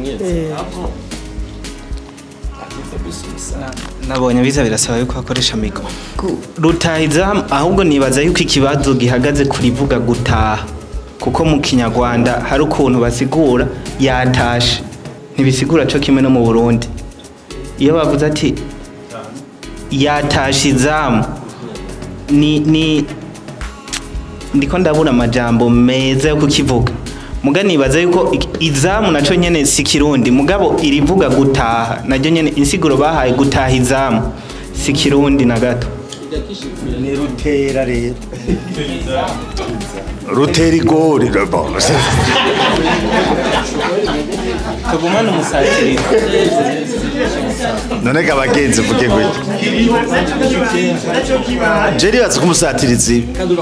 nabonye biza birasaba yuko akoresha mikro rutahizamu ahubwo nibaza yuko ikibazo gihagaze kurivuga gutaha kuko mu Kinyarwanda hari ukuntu basigura yatashe ntibisigura cyo kimwe no mu Burundi iyo bavuze ati yatashe izamu ni ni ndiko ndabura amajambo meza yo kukivuga muga nibaza yuko izamu naco nyene si Kirundi mugabo irivuga gutaha najyo nyene insiguro bahaye gutaha izamu si Kirundi na gato ni rutera rero rutera igori rabo kagumana umusatirizi none kabagenzi vuge ngo jeri bazi kumusatirizi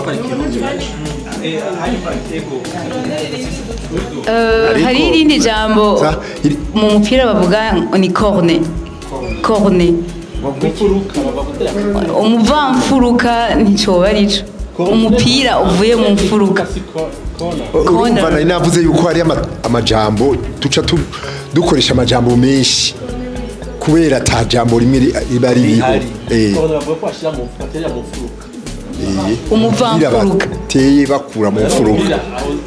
hari irindi jambo mu mupira bavuga ni corne corne umuvamfuruka nticoba arico umupira uvuye mu mfuruka urumva nari navuze yuko hari amajambo tuca dukoresha amajambo menshi kubera ata jambo rimwe riba ririho eh bavuga ko ashira mu fatera mu mfuruka umuvamfuruka bateye bakura mu mfuruka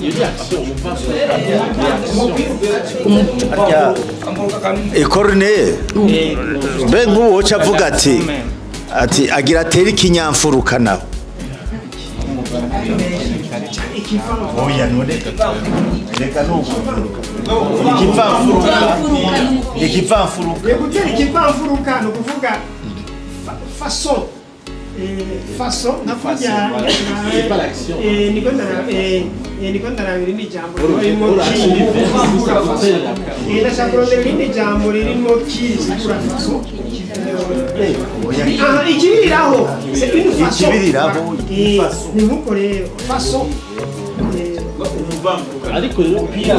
ekorne mbe nk'uwo avuga ati ati agira atera ikinyamfuruka nawe oya none reka nukuvuluka ikivamfuruka ikivamfuruka gutera ikivamfuruka no kuvuga façon façon nakuja eh niko ndara eh niko ndarabira ni jambo ririmo kindi eh ndashaka kurondera ni jambo ririmo kindi kura façon ah ikibiriraho c'est une façon ikibiriraho ni nkuko rero façon ariko rero pia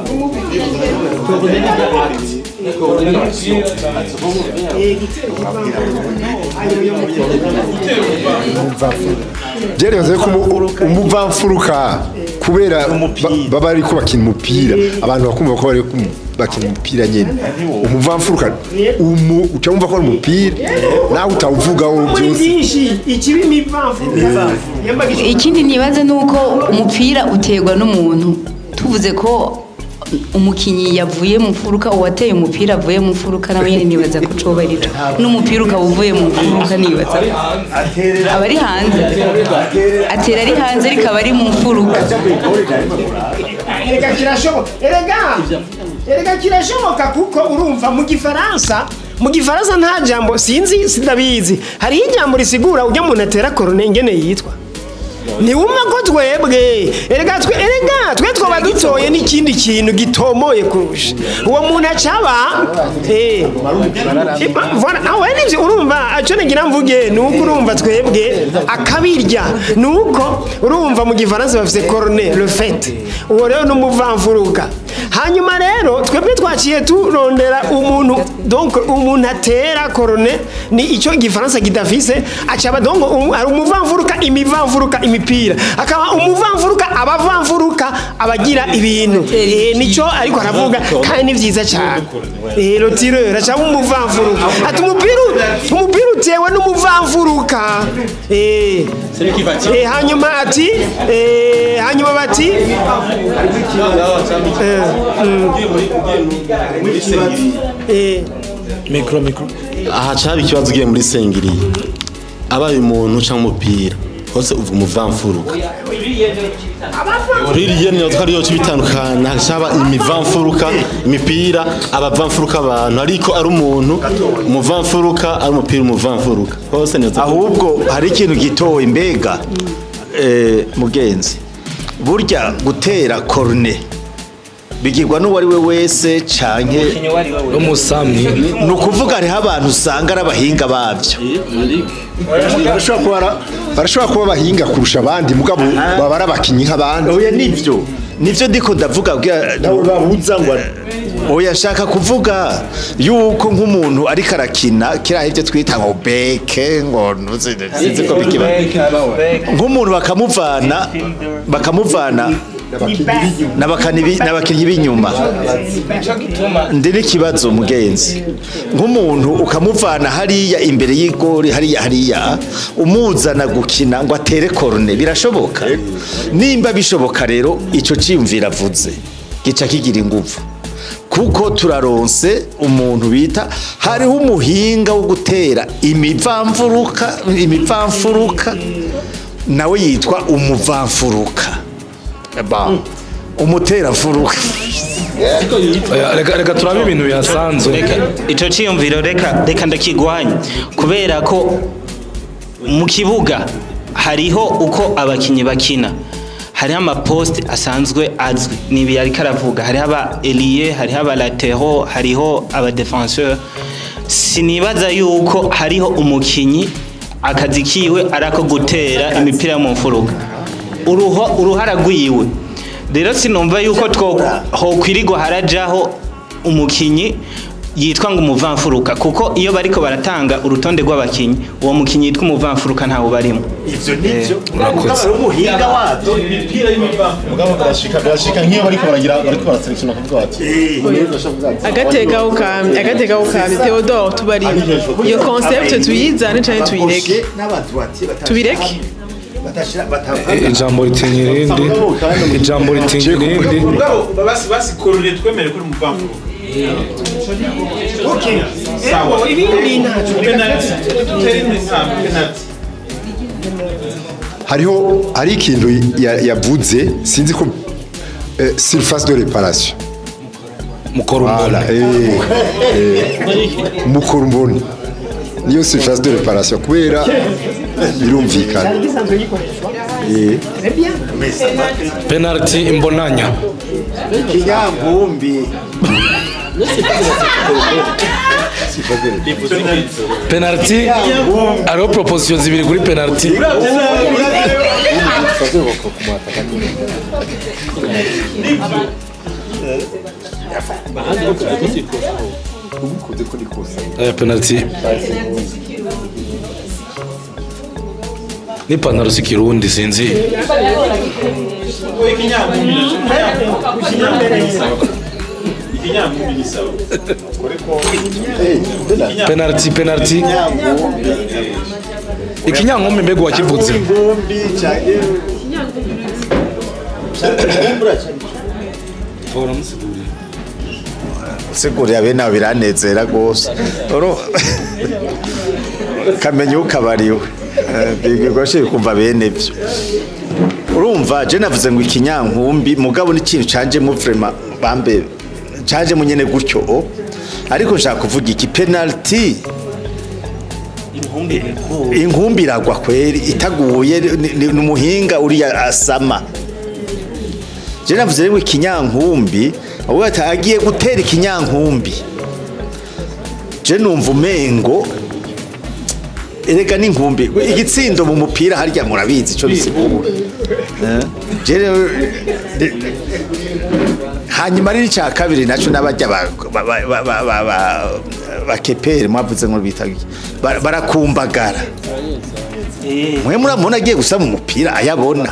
Jere yavuze ko umuvamfuruka kubera baba ari ko bakina umupira abantu bakumva ko bari bakina umupira nyene umuvamfuruka umu ucamva ko ari umupira nawe utawuvuga wo byose ikibi mivamfuruka ikindi nibaze nuko umupira uterwa n'umuntu tuvuze ko umukinyi yavuye mu mfuruka uwateye umupira avuye mu mfuruka nawe nyene nibaza ko coba arico n'umupira ukaba uvuye mu mfuruka nibaza aba ari hanze atera ari hanze rikaba ari mu mfuruka erega kirashoboka erega erega kirashoboka kuko urumva mu gifaransa mu gifaransa nta jambo sinzi sindabizi hari ijambo risigura ujya umuntu atera korone ingene yitwa ni wumva ko twebwe erega twe erega twe twoba dutoye n'ikindi kintu gitomoye kurusha uwo muntu acaba eh voilà awe nivyo urumva aco ngira mvuge nuko urumva twebwe akabirya nuko urumva mu gifaransa bafise corne le fait uwo rero n'umuvamfuruka hanyuma rero twebwe twaciye turondera umuntu donc umuntu atera corne ni ico gifaransa kidafise acaba donc ari umuvamfuruka imivamfuruka imipira akaba umuvamfuruka abavamfuruka abagira ibintu eh nico ariko aravuga kandi ni vyiza cyane eh le tireur acaba umuvamfuruka ati umupira umupira utewe n'umuvamfuruka eh eh hanyuma ati eh hanyuma bati eh mikro mikro aha cyaba ikibazo giye muri sengiriye abaye umuntu cyangwa umupira hose uvuga umuvamfuruka ririye niyo twariyo cibitandukana cyaba imivamfuruka imipira abavamfuruka abantu ariko ari umuntu umuvamfuruka ari umupira umuvamfuruka hose niyo ahubwo hari ikintu gitowe imbega eh mugenzi burya gutera corne bigirwa n'uwo ari we wese canke n'umusamyi ni ukuvuga hariho abantu usanga ari abahinga babyo barashobora kuba bahinga kurusha abandi mugabo baba ari abakinyi nk'abandi oya nivyo nivyo ndiko ndavuga babuza ngo oya shaka kuvuga yuko nk'umuntu ariko arakina kira ivyo twita ngo beke ngo ntuzi ko bikiba nk'umuntu bakamuvana bakamuvana n'abakinyi b'inyuma ndi n'ikibazo mugenzi nk'umuntu ukamuvana hariya imbere y'igori hariya hariya umuzana gukina ngo atere corne birashoboka nimba bishoboka rero ico ciyumvira avuze gica kigira ingufu kuko turaronse umuntu bita hariho umuhinga wo gutera imivamfuruka imivamfuruka nawe yitwa umuvamfuruka ba umutera furuka reka reka turabe ibintu byasanzwe reka ico ciyumviro reka reka ndakigwanya kubera ko mu kibuga hariho uko abakinyi bakina hariho amaposte asanzwe azwi nibi ariko aravuga hariho aba ailier hariho aba latero hariho aba defenseur sinibaza yuko hariho umukinyi akazi kiwe arako gutera imipira mu mfuruka uruho uruhara rwiwe rero sinumva yuko two hokwirirwa harajaho umukinyi yitwa ngo umuvamfuruka kuko iyo bariko baratanga urutonde rw'abakinyi uwo mukinyi yitwa umuvamfuruka ntawo barimo ivyo nivyo urakoze umuhinga wabyo imipira y'imivamfuruka mugabo barashika barashika nk'iyo bariko baragira bariko baraselekshona kuvuga bati agateka ukami agateka ukami Theodore tubari iyo concept tuyizane cyane tuyireke tubireke ijambo ritinya irindi ijambo ritinya irindi basi basi korore twemere kuri muvamvu okay sawa ibindi ntacu penalty tuteri nta penalty hariho hari ikintu yavuze sinzi ko surface de réparation mukorumbone mukorumbone niyo surface de réparation kubera birumvikana penalty imbonanya kinyangumbi penalty ariho proposition zibiri kuri penalty eh penalty ni panaro si kirundi sinzi penalty penalty ikinyankombe mbego wakivuze usigurira bene abo biranezera rwose kamenya ukabariwe bigoshe kumva bene byo urumva je navuze ngo ikinyankumbi mugabo n'ikintu canje mu vraiment bambe canje mu nyene gutyo o ariko nshaka kuvuga iki penalty inkumbi iragwa kweri itaguye n'umuhinga uri asama je navuze ngo ikinyankumbi ahubwo atagiye gutera ikinyankumbi je numva umengo erega n'inkumbi igitsindo mu mupira harya murabizi ico bisigura je hanyuma ari cya kabiri naco nabajya bakepere mwavuze ngo bitagi barakumbagara mwe muramubona agiye gusama umupira ayabona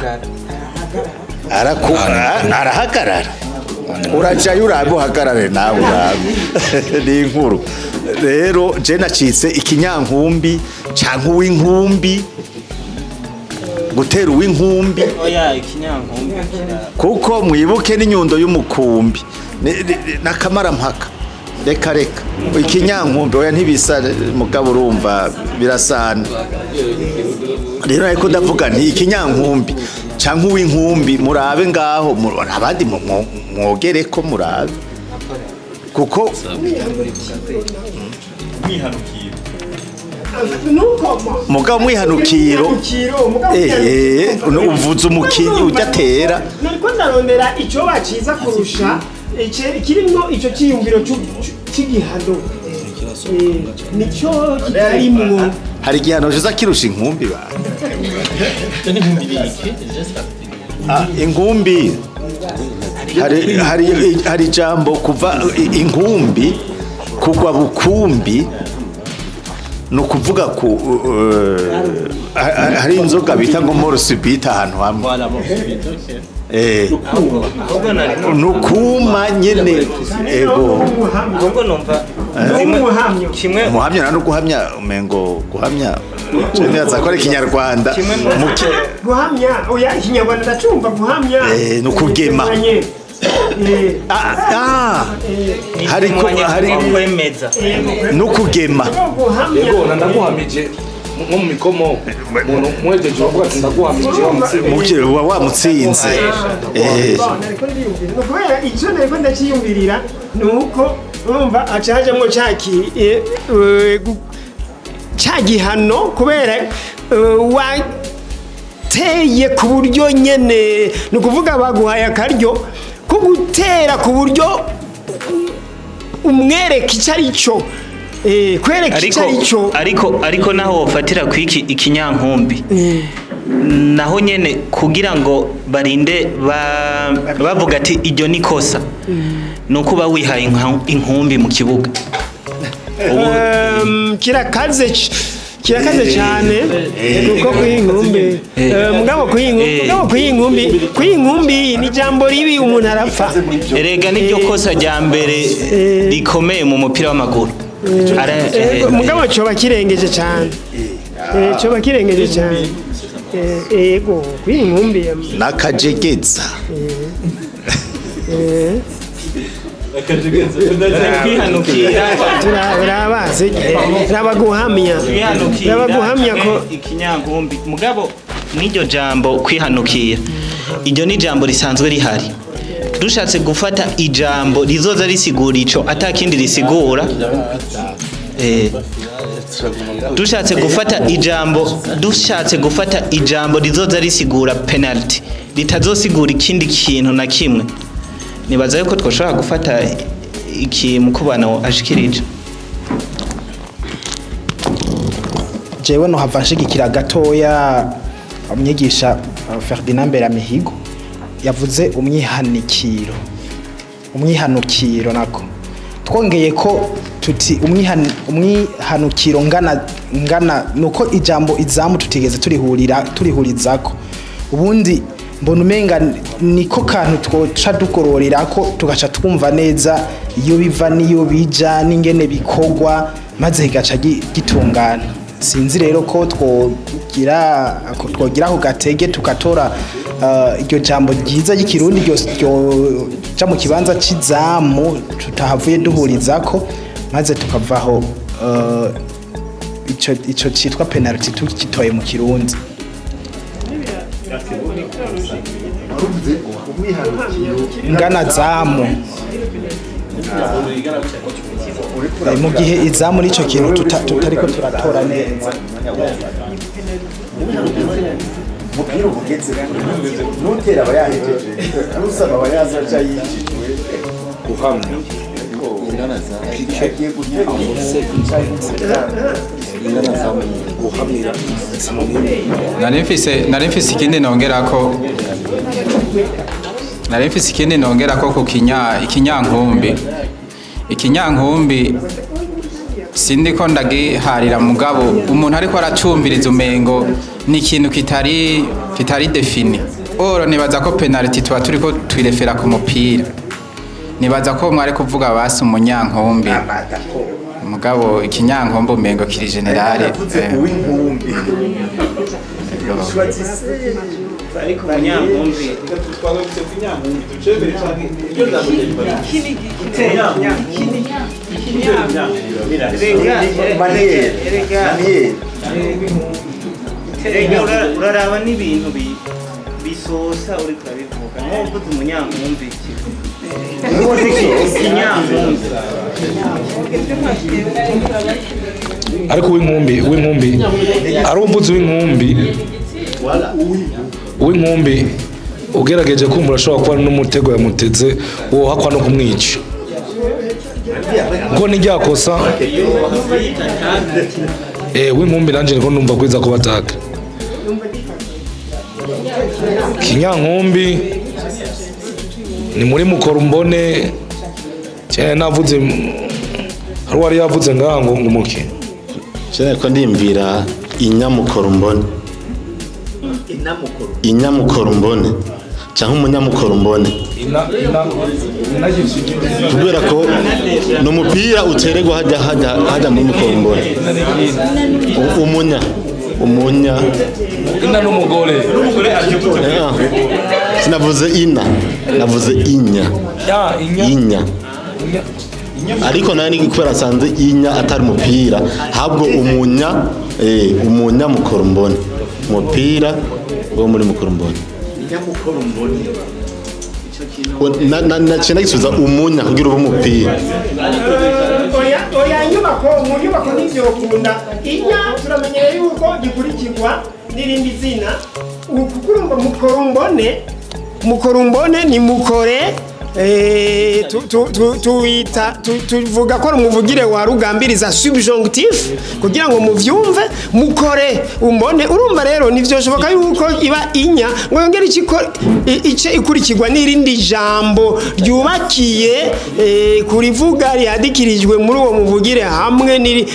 arahagarara urajayo urabe uhagarare nawe urabe ni inkuru rero je nacitse ikinyankumbi canke uw'inkumbi gutera uw'inkumbi oya ikinyankumbi kuko mwibuke n'inyundo y'umukumbi n'akamarampaka reka reka ikinyankumbi oya ntibisa mugabo urumva birasana rero ariko ndavuga nti ikinyankumbi canke uw'inkumbi murabe ngaho abandi mwogere ko murabe kuko mugabo mwihanukiro eh uvuze umukinyi udatera nariko ndarondera ico baciza kurusha kirimo ico ciyumviro c'igihano nico kitarimo hari igihano kiza kirusha inkumbi ba ah inkumbi hari hari hari jambo kuva inkumbi kugwa bukumbi no kuvuga ku hari inzoga bita ngo morosibita ahantu hamwe eh nukuma nyene ego ngo numva kimwe muhamya no guhamya umengo guhamya cyane zakore kinyarwanda guhamya oya kinyarwanda ndacumva guhamya eh no kugema ah hari ko hari kwemeza no kugema yego ndaguhamije nko mu mikomo umuntu mwejeje uvuga ati ndaguhamije mukire wa mutsinze eh kubera icyo nego ndakiyumvirira nuko urumva acajemo cyaki cyagihano kubera wa teye ku buryo nyene no kuvuga baguhaye akaryo ko gutera ku buryo umwereka icari cyo eh kwereka icari cyo ariko ariko naho wofatira kwiki ikinyankumbi naho nyene kugira ngo barinde bavuga ati iryo nikosa nuko ba wihaye inkumbi mu kibuga um kirakaze kirakaze cyane kuko kuyinkumbi mugabo kuyinkumbi mugabo kuyinkumbi kuyinkumbi ni jambo ribi umuntu arapfa erega niryo kosa rya mbere rikomeye mu mupira w'amaguru mugabo cyo bakirengeje cyane cyo bakirengeje cyane ego kwinkumbi nakajegeza eh turabazi turabaguhamya turabaguhamya ko ikinyankumbi mugabo mw'iryo jambo kwihanukira iryo ni jambo risanzwe rihari dushatse gufata ijambo rizoza risigura ico atakindi risigura eh dushatse gufata ijambo dushatse gufata ijambo rizoza risigura penalty ritazosigura ikindi kintu na kimwe nibaza yuko twoshobora gufata iki mukubano ashikirije jewe no hava nshigikira gatoya umwigisha Ferdinand Beramihigo yavuze umwihanikiro umwihanukiro nako twongeye ko tuti umwihanukiro ngana ngana nuko ijambo izamu tutigeze turihurira turihurizako ubundi mbona umenga niko kantu twoca dukororera ko tugaca twumva neza iyo biva niyo bija n'ingene bikogwa maze gaca gitungana sinzi rero ko twogira twogira ko gatege tukatora iryo jambo ryiza ry'ikirundi ryo ca mu kibanza c'izamu tutahavuye duhurizako maze tukavaho ico ico citwa penalty tukitoye mu kirundi ngana zamu mu gihe izamu nico kintu tutariko turatora neza mupira ubugeze nutera abayahejeje nusaba abayaza aca yicijwe guhamya ingana za kigiye guhira guhamira nari mfise nari mfise ikindi nongera ko nari mfise ikindi nongera ko ku kinya ikinyankumbi ikinyankumbi sindi ko ndagiharira mugabo umuntu ariko aracumbiriza umengo ni ikintu kitari kitari defini oro nibaza ko penalty tuba turiko twirefera ku mupira nibaza ko mwari kuvuga basi umunyankumbi mugabo ikinyankumbi umengo kiri generale ariko umunyankumbi twagutse ku nyankumbi tucebere cyane iyo ndabona uraraba n'ibintu bisosa uri kurabivuga nk'uko umunyankumbi ariko w'inkumbi w'inkumbi ari umbuzi w'inkumbi w'inkumbi ugerageje kumva urashobora kuba n'umutego yamuteze wohakwa no kumwica ngo nijyakosa eh w'inkumbi nanje niko numva kwiza ko bataka kinyankumbi ni muri mukorumbone cyane navuze hari wari yavuze ngango ngumuke cyane ko ndimvira inyamukorumbone inyamukorumbone cyangwa umunyamukorumbone kubera ko ni umupira utererwa hajya hajya hajya muri mukorumbone umunya umunya ina n'umugore sinavuze ina navuze inya inya ariko nani kubera asanze inya atari umupira habwo umunya eh umunya mukorumbone umupira wo muri mukorumbone na na na cyenda gisubiza umunya kugira ube umupira oya oya nyubako mu nyubako n'ivyo kunda inya turamenyereye yuko gikurikirwa n'irindi zina ukukurumba mukorumbone mukorumbone ni mukore eh tu tu tuita tuvuga ko umuvugire wa rugambiriza subjonctif kugira ngo muvyumve mukore umbone urumva rero nivyo shoboka yuko iba inya ngo yongere ikiko ice ikurikirwa n'irindi jambo ryubakiye kurivuga ryadikirijwe muri uwo muvugire hamwe ni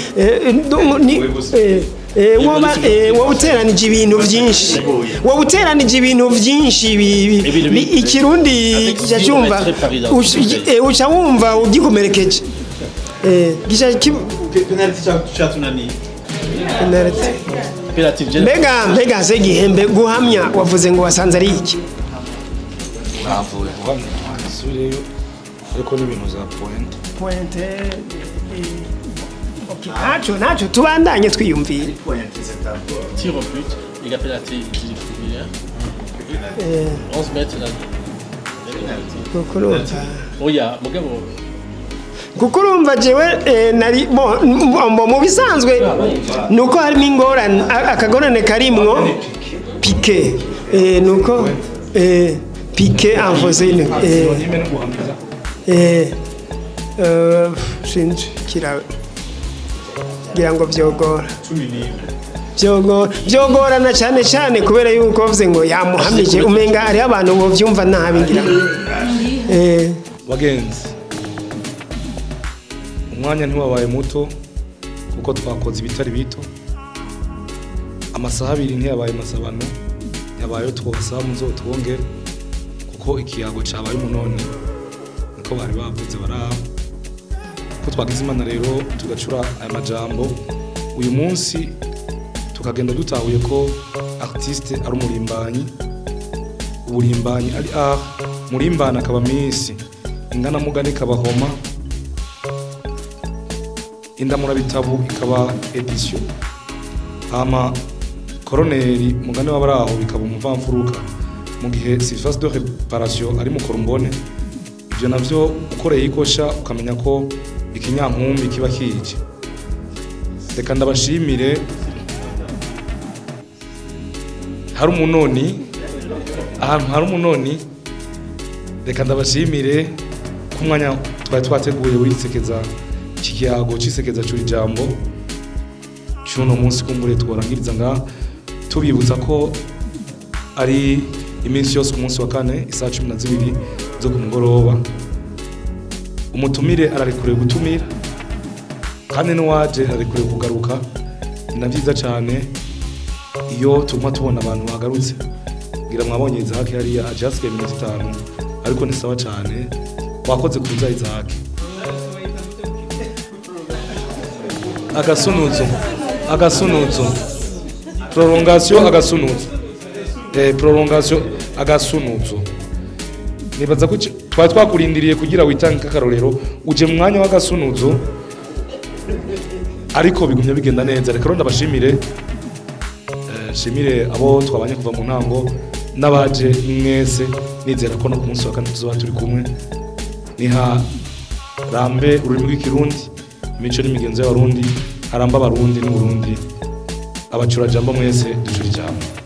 woba woba uteranije ibintu byinshi woba uteranije ibintu byinshi ikirundi cyumva uca wumva ugikomerekeje penalty mbega mbega se gihembe guhamya wavuze ngo wasanze ari iki navuye guhamya isubireyo ariko n'ibintu za point point okay nacho nacho tubandanye twiyumvira tiro but il a penalty ziri kubira eh onze mètres là kukurumva oya mugabo kuko urumva jewe nari mu bisanzwe nuko harimo ingorane akagorane karimwo pike nuko pike amvozine sinzi kirawe ngira ngo byogora byogorana cyane cyane kubera yuko bavuze ngo yamuhamije umenga hariho abantu bovyumva nabi ngira bagenzi umwanya ntiwabaye muto kuko twakoze ibitari bito amasaha abiri ntiyabaye masabano yabaye twosa muzotwongere kuko ikiyago cabaye umunoni niko bari bavuze baraho ko twagize imana rero tugacura aya majambo uyu munsi tukagenda dutahuye ko artiste ari umurimbanyi uburimbanyi ari ah murimbana akaba misi ingana mugani kabahoma indamura bitabu ikaba edition ama koroneri mugani w'abaraho bikaba umuvamfuruka mu gihe surface de réparation ari mu korumbone ibyo navyo ukoreye ikosha ukamenya ko ikinyankumbi kiba kije reka ndabashimire hari umunoni ahantu hari umunoni reka ndabashimire ku mwanya twari twateguye wisekeza iki kiyago cisekeza curi jambo cyuno munsi kumbure tworangiriza nga tubibutsa ko ari iminsi yose ku munsi wa kane isaha cumi na zibiri zo ku mugoroba umutumire ararekure gutumira kandi n'uwaje ararekure kugaruka ni navyiza cyane iyo tuguma tubona abantu bagarutse ngira mwabonye Izaki hariya aje hasigaye iminota itanu ariko ni sawa cyane wakoze kuza Izaki agasunuzo agasunuzo prolongation agasunuzo eh prolongation agasunuzo nibaza ko twari twakurindiriye kugira witange kakarorero uje mu mwanya w'agasunuzo ariko bigumye bigenda neza reka ronda bashimire eh shimire abo twabanye kuva mu ntango n'abaje mwese nizera ko no ku munsi wa kane tuzoba turi kumwe niha rambe ururimi rw'ikirundi imico n'imigenzo y'abarundi haramba abarundi n'uburundi abacura jambo mwese ducura ijambo